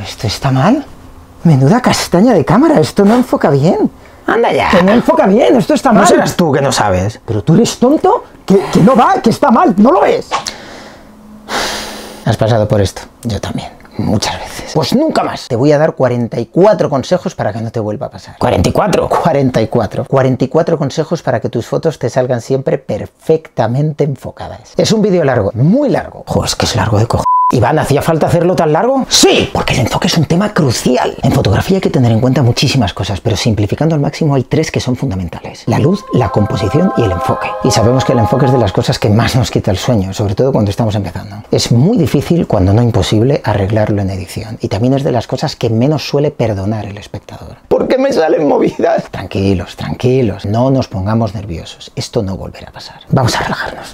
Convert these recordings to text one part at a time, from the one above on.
¿Esto está mal? Menuda castaña de cámara, esto no enfoca bien. Anda ya. Que no enfoca bien, esto está mal. No serás tú que no sabes. Pero tú eres tonto, que no va, que está mal, ¿no lo ves? Has pasado por esto. Yo también. Muchas veces. Pues nunca más. Te voy a dar 44 consejos para que no te vuelva a pasar. ¿44? 44. 44 consejos para que tus fotos te salgan siempre perfectamente enfocadas. Es un vídeo largo, muy largo. Joder, es que es largo de cojones. Iván, ¿hacía falta hacerlo tan largo? Sí, porque el enfoque es un tema crucial. En fotografía hay que tener en cuenta muchísimas cosas, pero simplificando al máximo hay 3 que son fundamentales: la luz, la composición y el enfoque. Y sabemos que el enfoque es de las cosas que más nos quita el sueño, sobre todo cuando estamos empezando. Es muy difícil, cuando no imposible, arreglarlo en edición. Y también es de las cosas que menos suele perdonar el espectador. ¿Por qué me salen movidas? Tranquilos, tranquilos, no nos pongamos nerviosos. Esto no volverá a pasar. Vamos a relajarnos.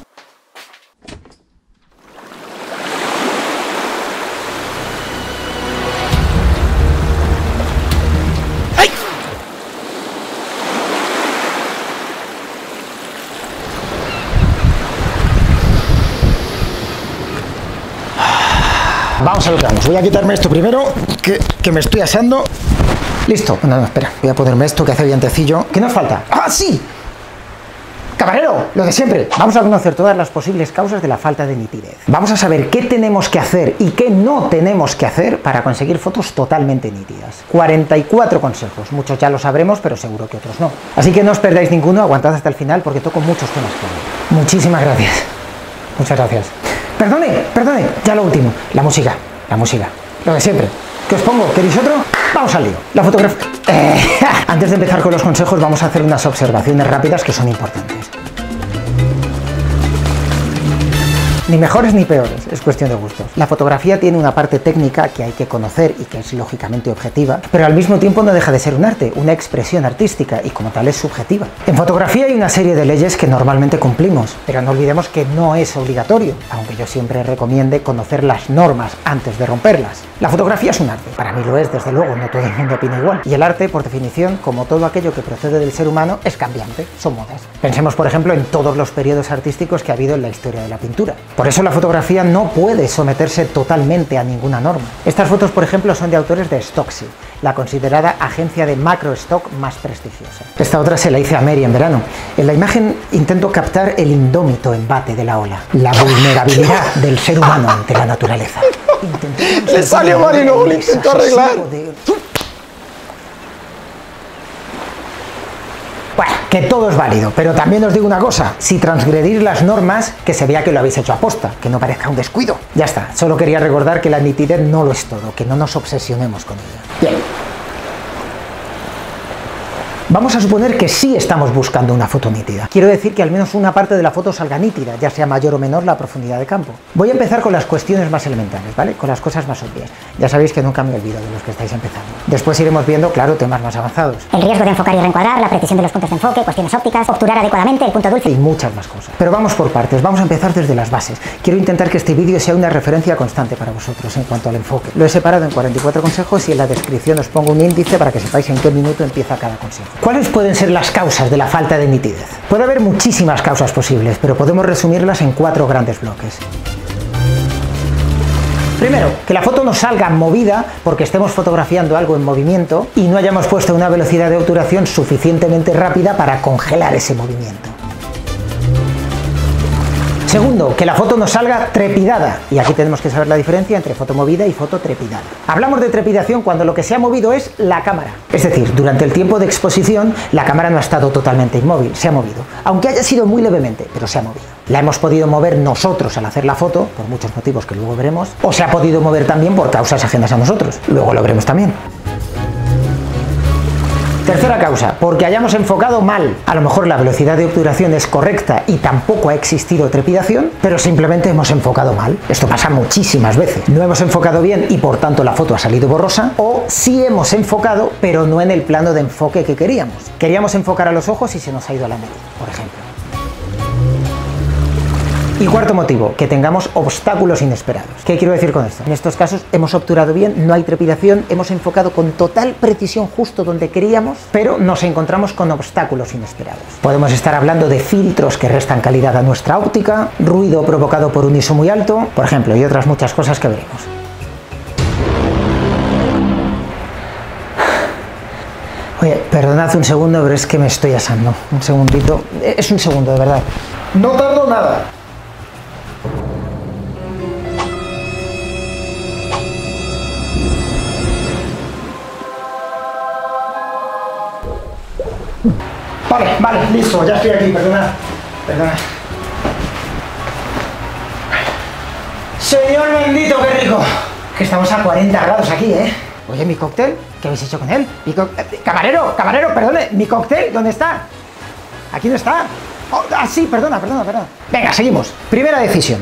Vamos a lo que vamos. Voy a quitarme esto primero, que me estoy asando. Listo. No, espera. Voy a ponerme esto que hace vientecillo. ¿Qué nos falta? ¡Ah, sí! Camarero, lo de siempre. Vamos a conocer todas las posibles causas de la falta de nitidez. Vamos a saber qué tenemos que hacer y qué no tenemos que hacer para conseguir fotos totalmente nítidas. 44 consejos. Muchos ya lo sabremos, pero seguro que otros no. Así que no os perdáis ninguno, aguantad hasta el final porque toco muchos temas clave. Muchísimas gracias. Muchas gracias. Perdone, ya lo último. La música. Lo de siempre. ¿Qué os pongo? ¿Queréis otro? Vamos al lío. La fotografía... Antes de empezar con los consejos, vamos a hacer unas observaciones rápidas que son importantes. Ni mejores ni peores, es cuestión de gustos. La fotografía tiene una parte técnica que hay que conocer y que es lógicamente objetiva, pero al mismo tiempo no deja de ser un arte, una expresión artística y como tal es subjetiva. En fotografía hay una serie de leyes que normalmente cumplimos, pero no olvidemos que no es obligatorio, aunque yo siempre recomiende conocer las normas antes de romperlas. La fotografía es un arte, para mí lo es, desde luego, no todo el mundo opina igual. Y el arte, por definición, como todo aquello que procede del ser humano, es cambiante, son modas. Pensemos, por ejemplo, en todos los periodos artísticos que ha habido en la historia de la pintura. Por eso la fotografía no puede someterse totalmente a ninguna norma. Estas fotos, por ejemplo, son de autores de Stocksy, la considerada agencia de macrostock más prestigiosa. Esta otra se la hice a Mary en verano. En la imagen intento captar el indómito embate de la ola, la vulnerabilidad del ser humano ante la naturaleza. Le salió mal y luego lo intentó arreglar. Bueno, que todo es válido, pero también os digo una cosa: si transgredís las normas, que se vea que lo habéis hecho aposta, que no parezca un descuido. Ya está, solo quería recordar que la nitidez no lo es todo, que no nos obsesionemos con ella. Bien. Vamos a suponer que sí estamos buscando una foto nítida. Quiero decir que al menos una parte de la foto salga nítida, ya sea mayor o menor la profundidad de campo. Voy a empezar con las cuestiones más elementales, ¿vale? Con las cosas más obvias. Ya sabéis que nunca me olvido de los que estáis empezando. Después iremos viendo, claro, temas más avanzados. El riesgo de enfocar y reencuadrar, la precisión de los puntos de enfoque, cuestiones ópticas, obturar adecuadamente el punto dulce y muchas más cosas. Pero vamos por partes, vamos a empezar desde las bases. Quiero intentar que este vídeo sea una referencia constante para vosotros en cuanto al enfoque. Lo he separado en 44 consejos y en la descripción os pongo un índice para que sepáis en qué minuto empieza cada consejo. ¿Cuáles pueden ser las causas de la falta de nitidez? Puede haber muchísimas causas posibles, pero podemos resumirlas en 4 grandes bloques. Primero, que la foto nos salga movida porque estemos fotografiando algo en movimiento y no hayamos puesto una velocidad de obturación suficientemente rápida para congelar ese movimiento. Segundo, que la foto nos salga trepidada, y aquí tenemos que saber la diferencia entre foto movida y foto trepidada. Hablamos de trepidación cuando lo que se ha movido es la cámara. Es decir, durante el tiempo de exposición la cámara no ha estado totalmente inmóvil, se ha movido. Aunque haya sido muy levemente, pero se ha movido. La hemos podido mover nosotros al hacer la foto, por muchos motivos que luego veremos, o se ha podido mover también por causas ajenas a nosotros. Luego lo veremos también. Tercera causa, porque hayamos enfocado mal. A lo mejor la velocidad de obturación es correcta y tampoco ha existido trepidación, pero simplemente hemos enfocado mal. Esto pasa muchísimas veces. No hemos enfocado bien y por tanto la foto ha salido borrosa, o sí hemos enfocado, pero no en el plano de enfoque que queríamos. Queríamos enfocar a los ojos y se nos ha ido a la media, por ejemplo. Y cuarto motivo, que tengamos obstáculos inesperados. ¿Qué quiero decir con esto? En estos casos hemos obturado bien, no hay trepidación, hemos enfocado con total precisión justo donde queríamos, pero nos encontramos con obstáculos inesperados. Podemos estar hablando de filtros que restan calidad a nuestra óptica, ruido provocado por un ISO muy alto, por ejemplo, y otras muchas cosas que veremos. Oye, perdonad un segundo, pero es que me estoy asando. Un segundito. Es un segundo, de verdad. No tardo nada. Vale, listo, ya estoy aquí, perdona. Señor bendito, qué rico. Que estamos a 40 grados aquí, ¿eh? Oye, ¿mi cóctel? ¿Qué habéis hecho con él? Camarero, perdone, ¿mi cóctel dónde está? Aquí no está. Oh, sí, perdona. Venga, seguimos. Primera decisión.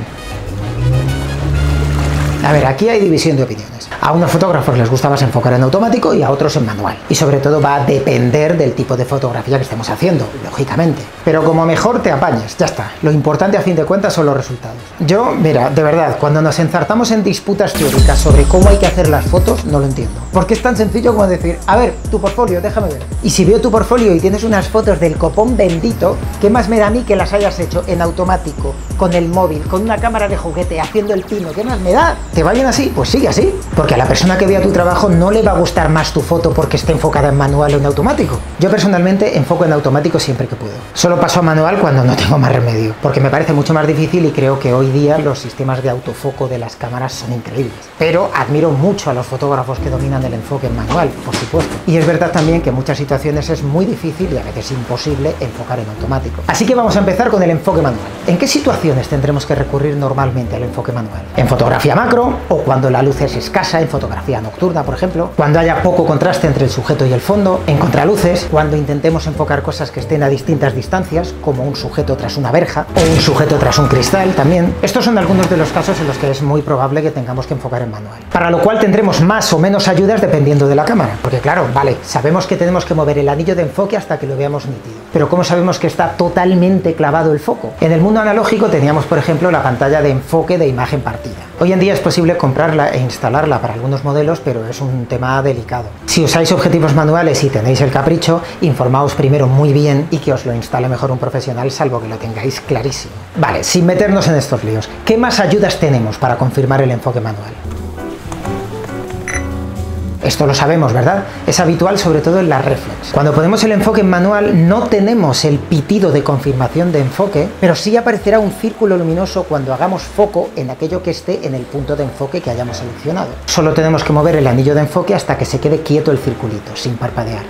A ver, aquí hay división de opiniones. A unos fotógrafos les gusta más enfocar en automático y a otros en manual. Y sobre todo va a depender del tipo de fotografía que estemos haciendo, lógicamente. Pero como mejor te apañes, ya está. Lo importante a fin de cuentas son los resultados. Yo, mira, de verdad, cuando nos enzartamos en disputas teóricas sobre cómo hay que hacer las fotos, no lo entiendo. Porque es tan sencillo como decir, a ver, tu portfolio, déjame ver. Y si veo tu portfolio y tienes unas fotos del copón bendito, ¿qué más me da a mí que las hayas hecho en automático, con el móvil, con una cámara de juguete, haciendo el pino? ¿Qué más me da? ¿Te va bien así? Pues sigue así. Porque a la persona que vea tu trabajo no le va a gustar más tu foto porque esté enfocada en manual o en automático. Yo personalmente enfoco en automático siempre que puedo. Solo paso a manual cuando no tengo más remedio, porque me parece mucho más difícil y creo que hoy día los sistemas de autofoco de las cámaras son increíbles. Pero admiro mucho a los fotógrafos que dominan el enfoque en manual, por supuesto. Y es verdad también que en muchas situaciones es muy difícil y a veces imposible enfocar en automático. Así que vamos a empezar con el enfoque manual. ¿En qué situaciones tendremos que recurrir normalmente al enfoque manual? ¿En fotografía macro o cuando la luz es escasa, en fotografía nocturna, por ejemplo? Cuando haya poco contraste entre el sujeto y el fondo, en contraluces, cuando intentemos enfocar cosas que estén a distintas distancias, como un sujeto tras una verja o un sujeto tras un cristal también. Estos son algunos de los casos en los que es muy probable que tengamos que enfocar en manual. Para lo cual tendremos más o menos ayudas dependiendo de la cámara. Porque claro, vale, sabemos que tenemos que mover el anillo de enfoque hasta que lo veamos nítido. Pero ¿cómo sabemos que está totalmente clavado el foco? En el mundo analógico teníamos, por ejemplo, la pantalla de enfoque de imagen partida. Hoy en día es posible comprarla e instalarla para algunos modelos, pero es un tema delicado. Si usáis objetivos manuales y tenéis el capricho, informaos primero muy bien y que os lo instale mejor un profesional, salvo que lo tengáis clarísimo. Vale, sin meternos en estos líos, ¿qué más ayudas tenemos para confirmar el enfoque manual? Esto lo sabemos, ¿verdad? Es habitual sobre todo en la reflex. Cuando ponemos el enfoque en manual no tenemos el pitido de confirmación de enfoque, pero sí aparecerá un círculo luminoso cuando hagamos foco en aquello que esté en el punto de enfoque que hayamos seleccionado. Solo tenemos que mover el anillo de enfoque hasta que se quede quieto el circulito, sin parpadear.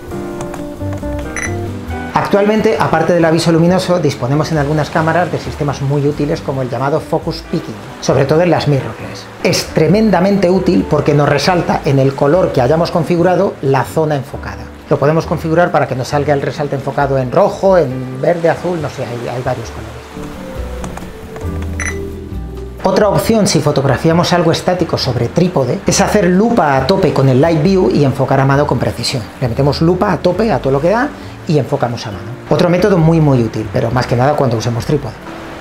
Actualmente, aparte del aviso luminoso, disponemos en algunas cámaras de sistemas muy útiles como el llamado Focus Picking, sobre todo en las mirrorless. Es tremendamente útil porque nos resalta en el color que hayamos configurado la zona enfocada. Lo podemos configurar para que nos salga el resalte enfocado en rojo, en verde, azul, no sé, hay varios colores. Otra opción si fotografiamos algo estático sobre trípode es hacer lupa a tope con el Live View y enfocar a mano con precisión. Le metemos lupa a tope a todo lo que da y enfocamos a mano. Otro método muy útil, pero más que nada cuando usemos trípode.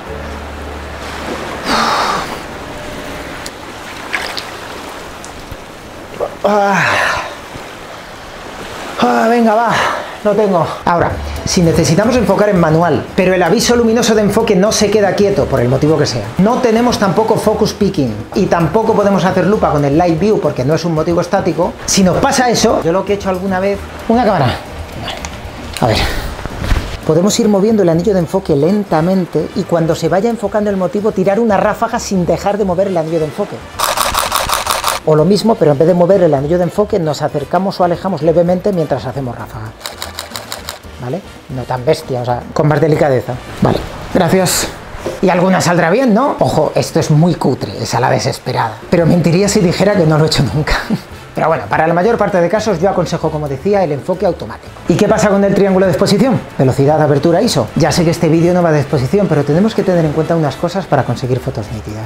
Venga, va, lo tengo. Ahora, si necesitamos enfocar en manual, pero el aviso luminoso de enfoque no se queda quieto, por el motivo que sea, no tenemos tampoco Focus Picking y tampoco podemos hacer lupa con el Live View porque no es un motivo estático, si nos pasa eso, yo lo que he hecho alguna vez, una cámara. A ver. Podemos ir moviendo el anillo de enfoque lentamente y cuando se vaya enfocando el motivo tirar una ráfaga sin dejar de mover el anillo de enfoque. O lo mismo, pero en vez de mover el anillo de enfoque nos acercamos o alejamos levemente mientras hacemos ráfaga. ¿Vale? No tan bestia, o sea, con más delicadeza. Vale, gracias. Y alguna saldrá bien, ¿no? Ojo, esto es muy cutre, es a la desesperada. Pero mentiría si dijera que no lo he hecho nunca. Pero bueno, para la mayor parte de casos yo aconsejo, como decía, el enfoque automático. ¿Y qué pasa con el triángulo de exposición? Velocidad, apertura, ISO. Ya sé que este vídeo no va de exposición, pero tenemos que tener en cuenta unas cosas para conseguir fotos nítidas.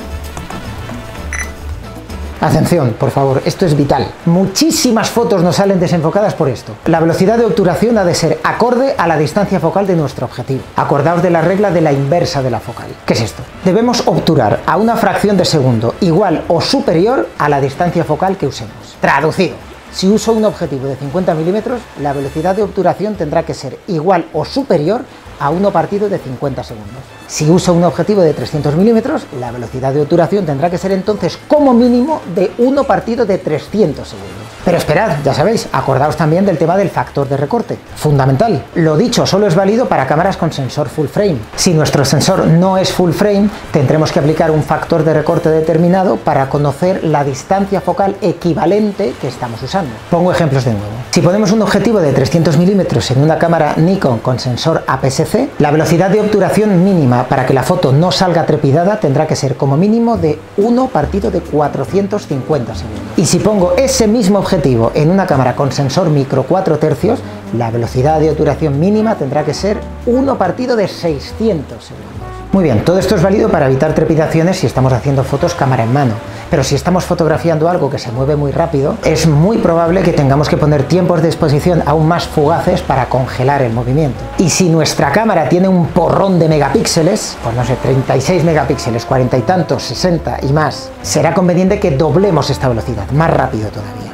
Atención, por favor, esto es vital. Muchísimas fotos nos salen desenfocadas por esto. La velocidad de obturación ha de ser acorde a la distancia focal de nuestro objetivo. Acordaos de la regla de la inversa de la focal. ¿Qué es esto? Debemos obturar a una fracción de segundo igual o superior a la distancia focal que usemos. Traducido. Si uso un objetivo de 50 milímetros, la velocidad de obturación tendrá que ser igual o superior a 1 partido de 50 segundos. Si uso un objetivo de 300 milímetros, la velocidad de obturación tendrá que ser entonces como mínimo de 1 partido de 300 segundos. Pero esperad, ya sabéis, acordaos también del tema del factor de recorte. Fundamental. Lo dicho, solo es válido para cámaras con sensor full frame. Si nuestro sensor no es full frame, tendremos que aplicar un factor de recorte determinado para conocer la distancia focal equivalente que estamos usando. Pongo ejemplos de nuevo. Si ponemos un objetivo de 300 milímetros en una cámara Nikon con sensor APS-C, la velocidad de obturación mínima para que la foto no salga trepidada tendrá que ser como mínimo de 1 partido de 450 segundos. Y si pongo ese mismo objetivo en una cámara con sensor micro 4 tercios, la velocidad de obturación mínima tendrá que ser 1 partido de 600 segundos. Muy bien, todo esto es válido para evitar trepidaciones si estamos haciendo fotos cámara en mano, pero si estamos fotografiando algo que se mueve muy rápido, es muy probable que tengamos que poner tiempos de exposición aún más fugaces para congelar el movimiento. Y si nuestra cámara tiene un porrón de megapíxeles, pues no sé, 36 megapíxeles, 40 y tantos, 60 y más, será conveniente que doblemos esta velocidad, más rápido todavía.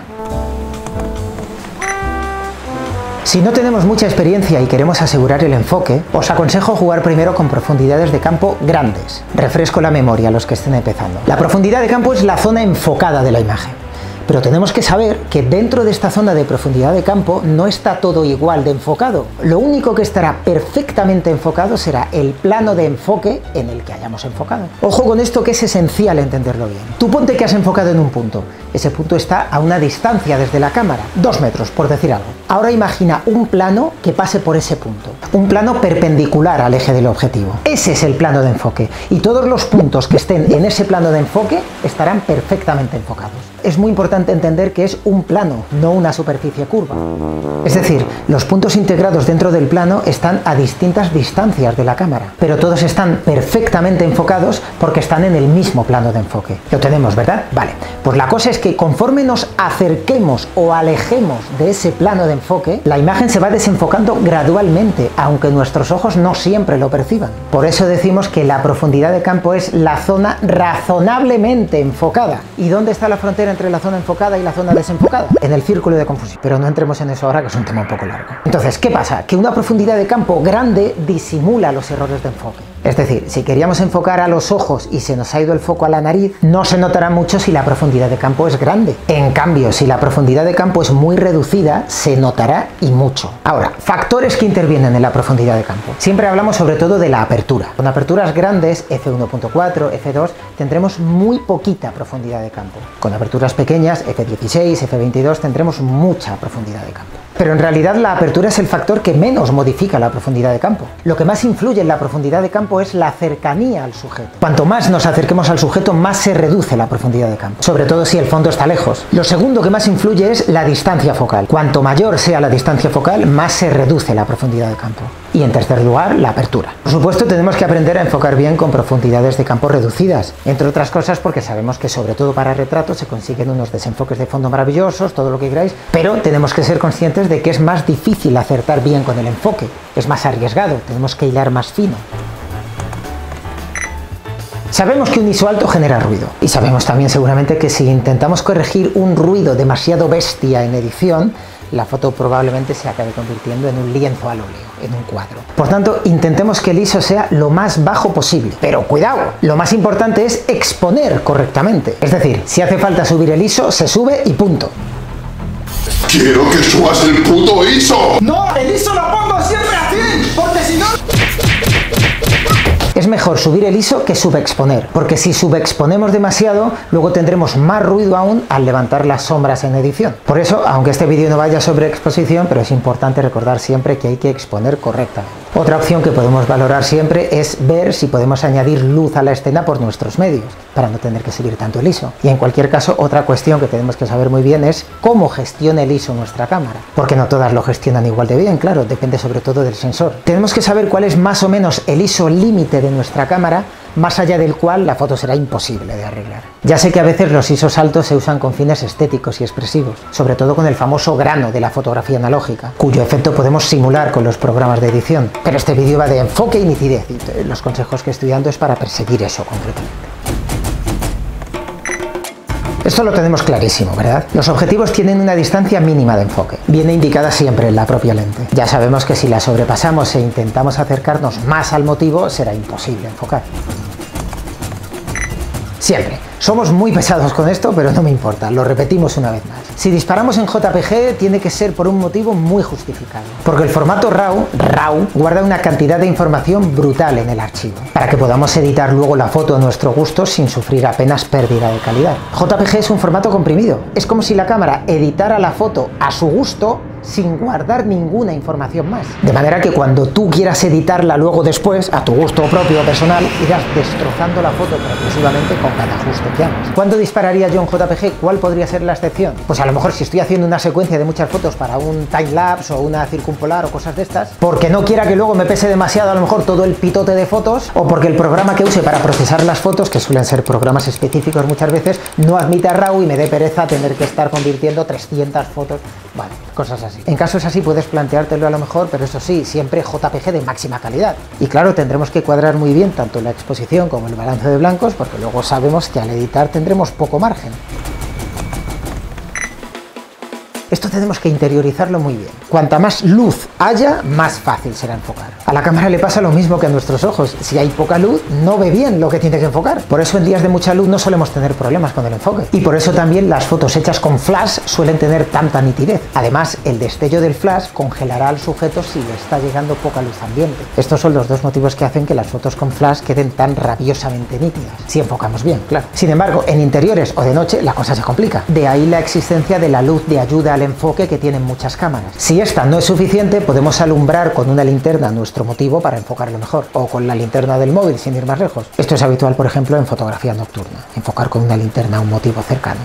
Si no tenemos mucha experiencia y queremos asegurar el enfoque, os aconsejo jugar primero con profundidades de campo grandes. Refresco la memoria a los que estén empezando. La profundidad de campo es la zona enfocada de la imagen. Pero tenemos que saber que dentro de esta zona de profundidad de campo no está todo igual de enfocado. Lo único que estará perfectamente enfocado será el plano de enfoque en el que hayamos enfocado. Ojo con esto, que es esencial entenderlo bien. Tú ponte que has enfocado en un punto. Ese punto está a una distancia desde la cámara, 2 metros, por decir algo. Ahora imagina un plano que pase por ese punto. Un plano perpendicular al eje del objetivo. Ese es el plano de enfoque. Y todos los puntos que estén en ese plano de enfoque estarán perfectamente enfocados. Es muy importante entender que es un plano, no una superficie curva. Es decir, los puntos integrados dentro del plano están a distintas distancias de la cámara, pero todos están perfectamente enfocados porque están en el mismo plano de enfoque. Lo tenemos, ¿verdad? Vale, pues la cosa es que conforme nos acerquemos o alejemos de ese plano de enfoque, la imagen se va desenfocando gradualmente, aunque nuestros ojos no siempre lo perciban. Por eso decimos que la profundidad de campo es la zona razonablemente enfocada. ¿Y dónde está la frontera entre la zona enfocada y la zona desenfocada? En el círculo de confusión. Pero no entremos en eso ahora, que es un tema un poco largo. Entonces, ¿qué pasa? Que una profundidad de campo grande disimula los errores de enfoque. Es decir, si queríamos enfocar a los ojos y se nos ha ido el foco a la nariz, no se notará mucho si la profundidad de campo es grande. En cambio, si la profundidad de campo es muy reducida, se notará y mucho. Ahora, factores que intervienen en la profundidad de campo. Siempre hablamos sobre todo de la apertura. Con aperturas grandes, f1.4, f2, tendremos muy poquita profundidad de campo. Con aperturas pequeñas, f16, f22, tendremos mucha profundidad de campo. Pero en realidad la apertura es el factor que menos modifica la profundidad de campo. Lo que más influye en la profundidad de campo es la cercanía al sujeto. Cuanto más nos acerquemos al sujeto, más se reduce la profundidad de campo, sobre todo si el fondo está lejos. Lo segundo que más influye es la distancia focal. Cuanto mayor sea la distancia focal, más se reduce la profundidad de campo. Y en tercer lugar, la apertura. Por supuesto, tenemos que aprender a enfocar bien con profundidades de campo reducidas, entre otras cosas porque sabemos que sobre todo para retratos se consiguen unos desenfoques de fondo maravillosos, todo lo que queráis, pero tenemos que ser conscientes de que es más difícil acertar bien con el enfoque, es más arriesgado, tenemos que hilar más fino. Sabemos que un ISO alto genera ruido, y sabemos también seguramente que si intentamos corregir un ruido demasiado bestia en edición, la foto probablemente se acabe convirtiendo en un lienzo al óleo, en un cuadro. Por tanto, intentemos que el ISO sea lo más bajo posible. Pero cuidado, lo más importante es exponer correctamente. Es decir, si hace falta subir el ISO, se sube y punto. ¡Quiero que subas el puto ISO! ¡No! ¡El ISO lo pongo siempre así! ¡Porque si no... Es mejor subir el ISO que subexponer, porque si subexponemos demasiado, luego tendremos más ruido aún al levantar las sombras en edición. Por eso, aunque este vídeo no vaya sobre exposición, pero es importante recordar siempre que hay que exponer correctamente. Otra opción que podemos valorar siempre es ver si podemos añadir luz a la escena por nuestros medios, para no tener que subir tanto el ISO. Y en cualquier caso, otra cuestión que tenemos que saber muy bien es cómo gestiona el ISO nuestra cámara, porque no todas lo gestionan igual de bien, claro, depende sobre todo del sensor. Tenemos que saber cuál es más o menos el ISO límite de nuestra cámara, más allá del cual la foto será imposible de arreglar. Ya sé que a veces los ISOs altos se usan con fines estéticos y expresivos, sobre todo con el famoso grano de la fotografía analógica, cuyo efecto podemos simular con los programas de edición. Pero este vídeo va de enfoque y nitidez, y los consejos que estoy dando es para perseguir eso concretamente. Esto lo tenemos clarísimo, ¿verdad? Los objetivos tienen una distancia mínima de enfoque. Viene indicada siempre en la propia lente. Ya sabemos que si la sobrepasamos e intentamos acercarnos más al motivo, será imposible enfocar. Siempre. Somos muy pesados con esto, pero no me importa, lo repetimos una vez más. Si disparamos en JPG, tiene que ser por un motivo muy justificado. Porque el formato RAW guarda una cantidad de información brutal en el archivo, para que podamos editar luego la foto a nuestro gusto sin sufrir apenas pérdida de calidad. JPG es un formato comprimido. Es como si la cámara editara la foto a su gusto, sin guardar ninguna información más. De manera que cuando tú quieras editarla luego después, a tu gusto propio o personal, irás destrozando la foto progresivamente con cada ajuste que hagas. ¿Cuándo dispararía yo en JPG? ¿Cuál podría ser la excepción? Pues a lo mejor si estoy haciendo una secuencia de muchas fotos para un timelapse o una circumpolar o cosas de estas, porque no quiera que luego me pese demasiado a lo mejor todo el pitote de fotos, o porque el programa que use para procesar las fotos, que suelen ser programas específicos muchas veces, no admite RAW y me dé pereza tener que estar convirtiendo 300 fotos. Vale, cosas así. En casos así puedes planteártelo a lo mejor, pero eso sí, siempre JPG de máxima calidad. Y claro, tendremos que cuadrar muy bien tanto la exposición como el balance de blancos, porque luego sabemos que al editar tendremos poco margen. Esto tenemos que interiorizarlo muy bien. Cuanta más luz haya, más fácil será enfocar. A la cámara le pasa lo mismo que a nuestros ojos. Si hay poca luz, no ve bien lo que tiene que enfocar. Por eso en días de mucha luz no solemos tener problemas con el enfoque. Y por eso también las fotos hechas con flash suelen tener tanta nitidez. Además, el destello del flash congelará al sujeto si le está llegando poca luz ambiente. Estos son los dos motivos que hacen que las fotos con flash queden tan rabiosamente nítidas. Si enfocamos bien, claro. Sin embargo, en interiores o de noche la cosa se complica. De ahí la existencia de la luz de ayuda al enfoque que tienen muchas cámaras. Si esta no es suficiente, podemos alumbrar con una linterna nuestro motivo para enfocarlo mejor, o con la linterna del móvil sin ir más lejos. Esto es habitual, por ejemplo, en fotografía nocturna, enfocar con una linterna un motivo cercano.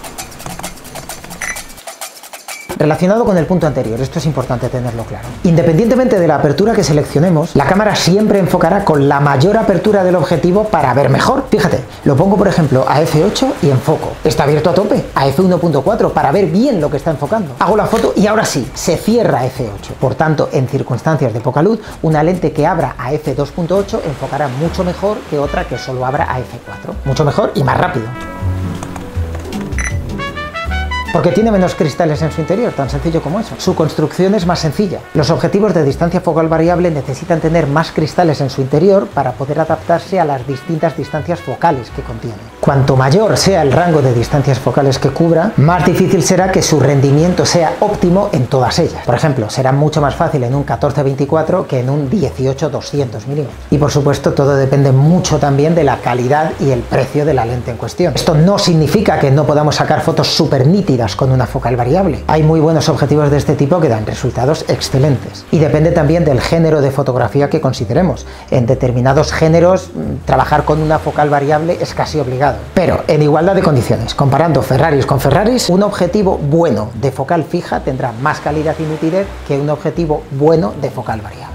Relacionado con el punto anterior, esto es importante tenerlo claro. Independientemente de la apertura que seleccionemos, la cámara siempre enfocará con la mayor apertura del objetivo para ver mejor. Fíjate, lo pongo por ejemplo a f8 y enfoco. Está abierto a tope, a f1.4 para ver bien lo que está enfocando. Hago la foto y ahora sí, se cierra a f8. Por tanto, en circunstancias de poca luz, una lente que abra a f2.8 enfocará mucho mejor que otra que solo abra a f4. Mucho mejor y más rápido. Porque tiene menos cristales en su interior, tan sencillo como eso. Su construcción es más sencilla. Los objetivos de distancia focal variable necesitan tener más cristales en su interior para poder adaptarse a las distintas distancias focales que contiene. Cuanto mayor sea el rango de distancias focales que cubra, más difícil será que su rendimiento sea óptimo en todas ellas. Por ejemplo, será mucho más fácil en un 14-24 que en un 18-200 milímetros. Y por supuesto, todo depende mucho también de la calidad y el precio de la lente en cuestión. Esto no significa que no podamos sacar fotos súper nítidas con una focal variable. Hay muy buenos objetivos de este tipo que dan resultados excelentes. Y depende también del género de fotografía que consideremos. En determinados géneros, trabajar con una focal variable es casi obligado. Pero en igualdad de condiciones, comparando Ferraris con Ferraris, un objetivo bueno de focal fija tendrá más calidad y nitidez que un objetivo bueno de focal variable.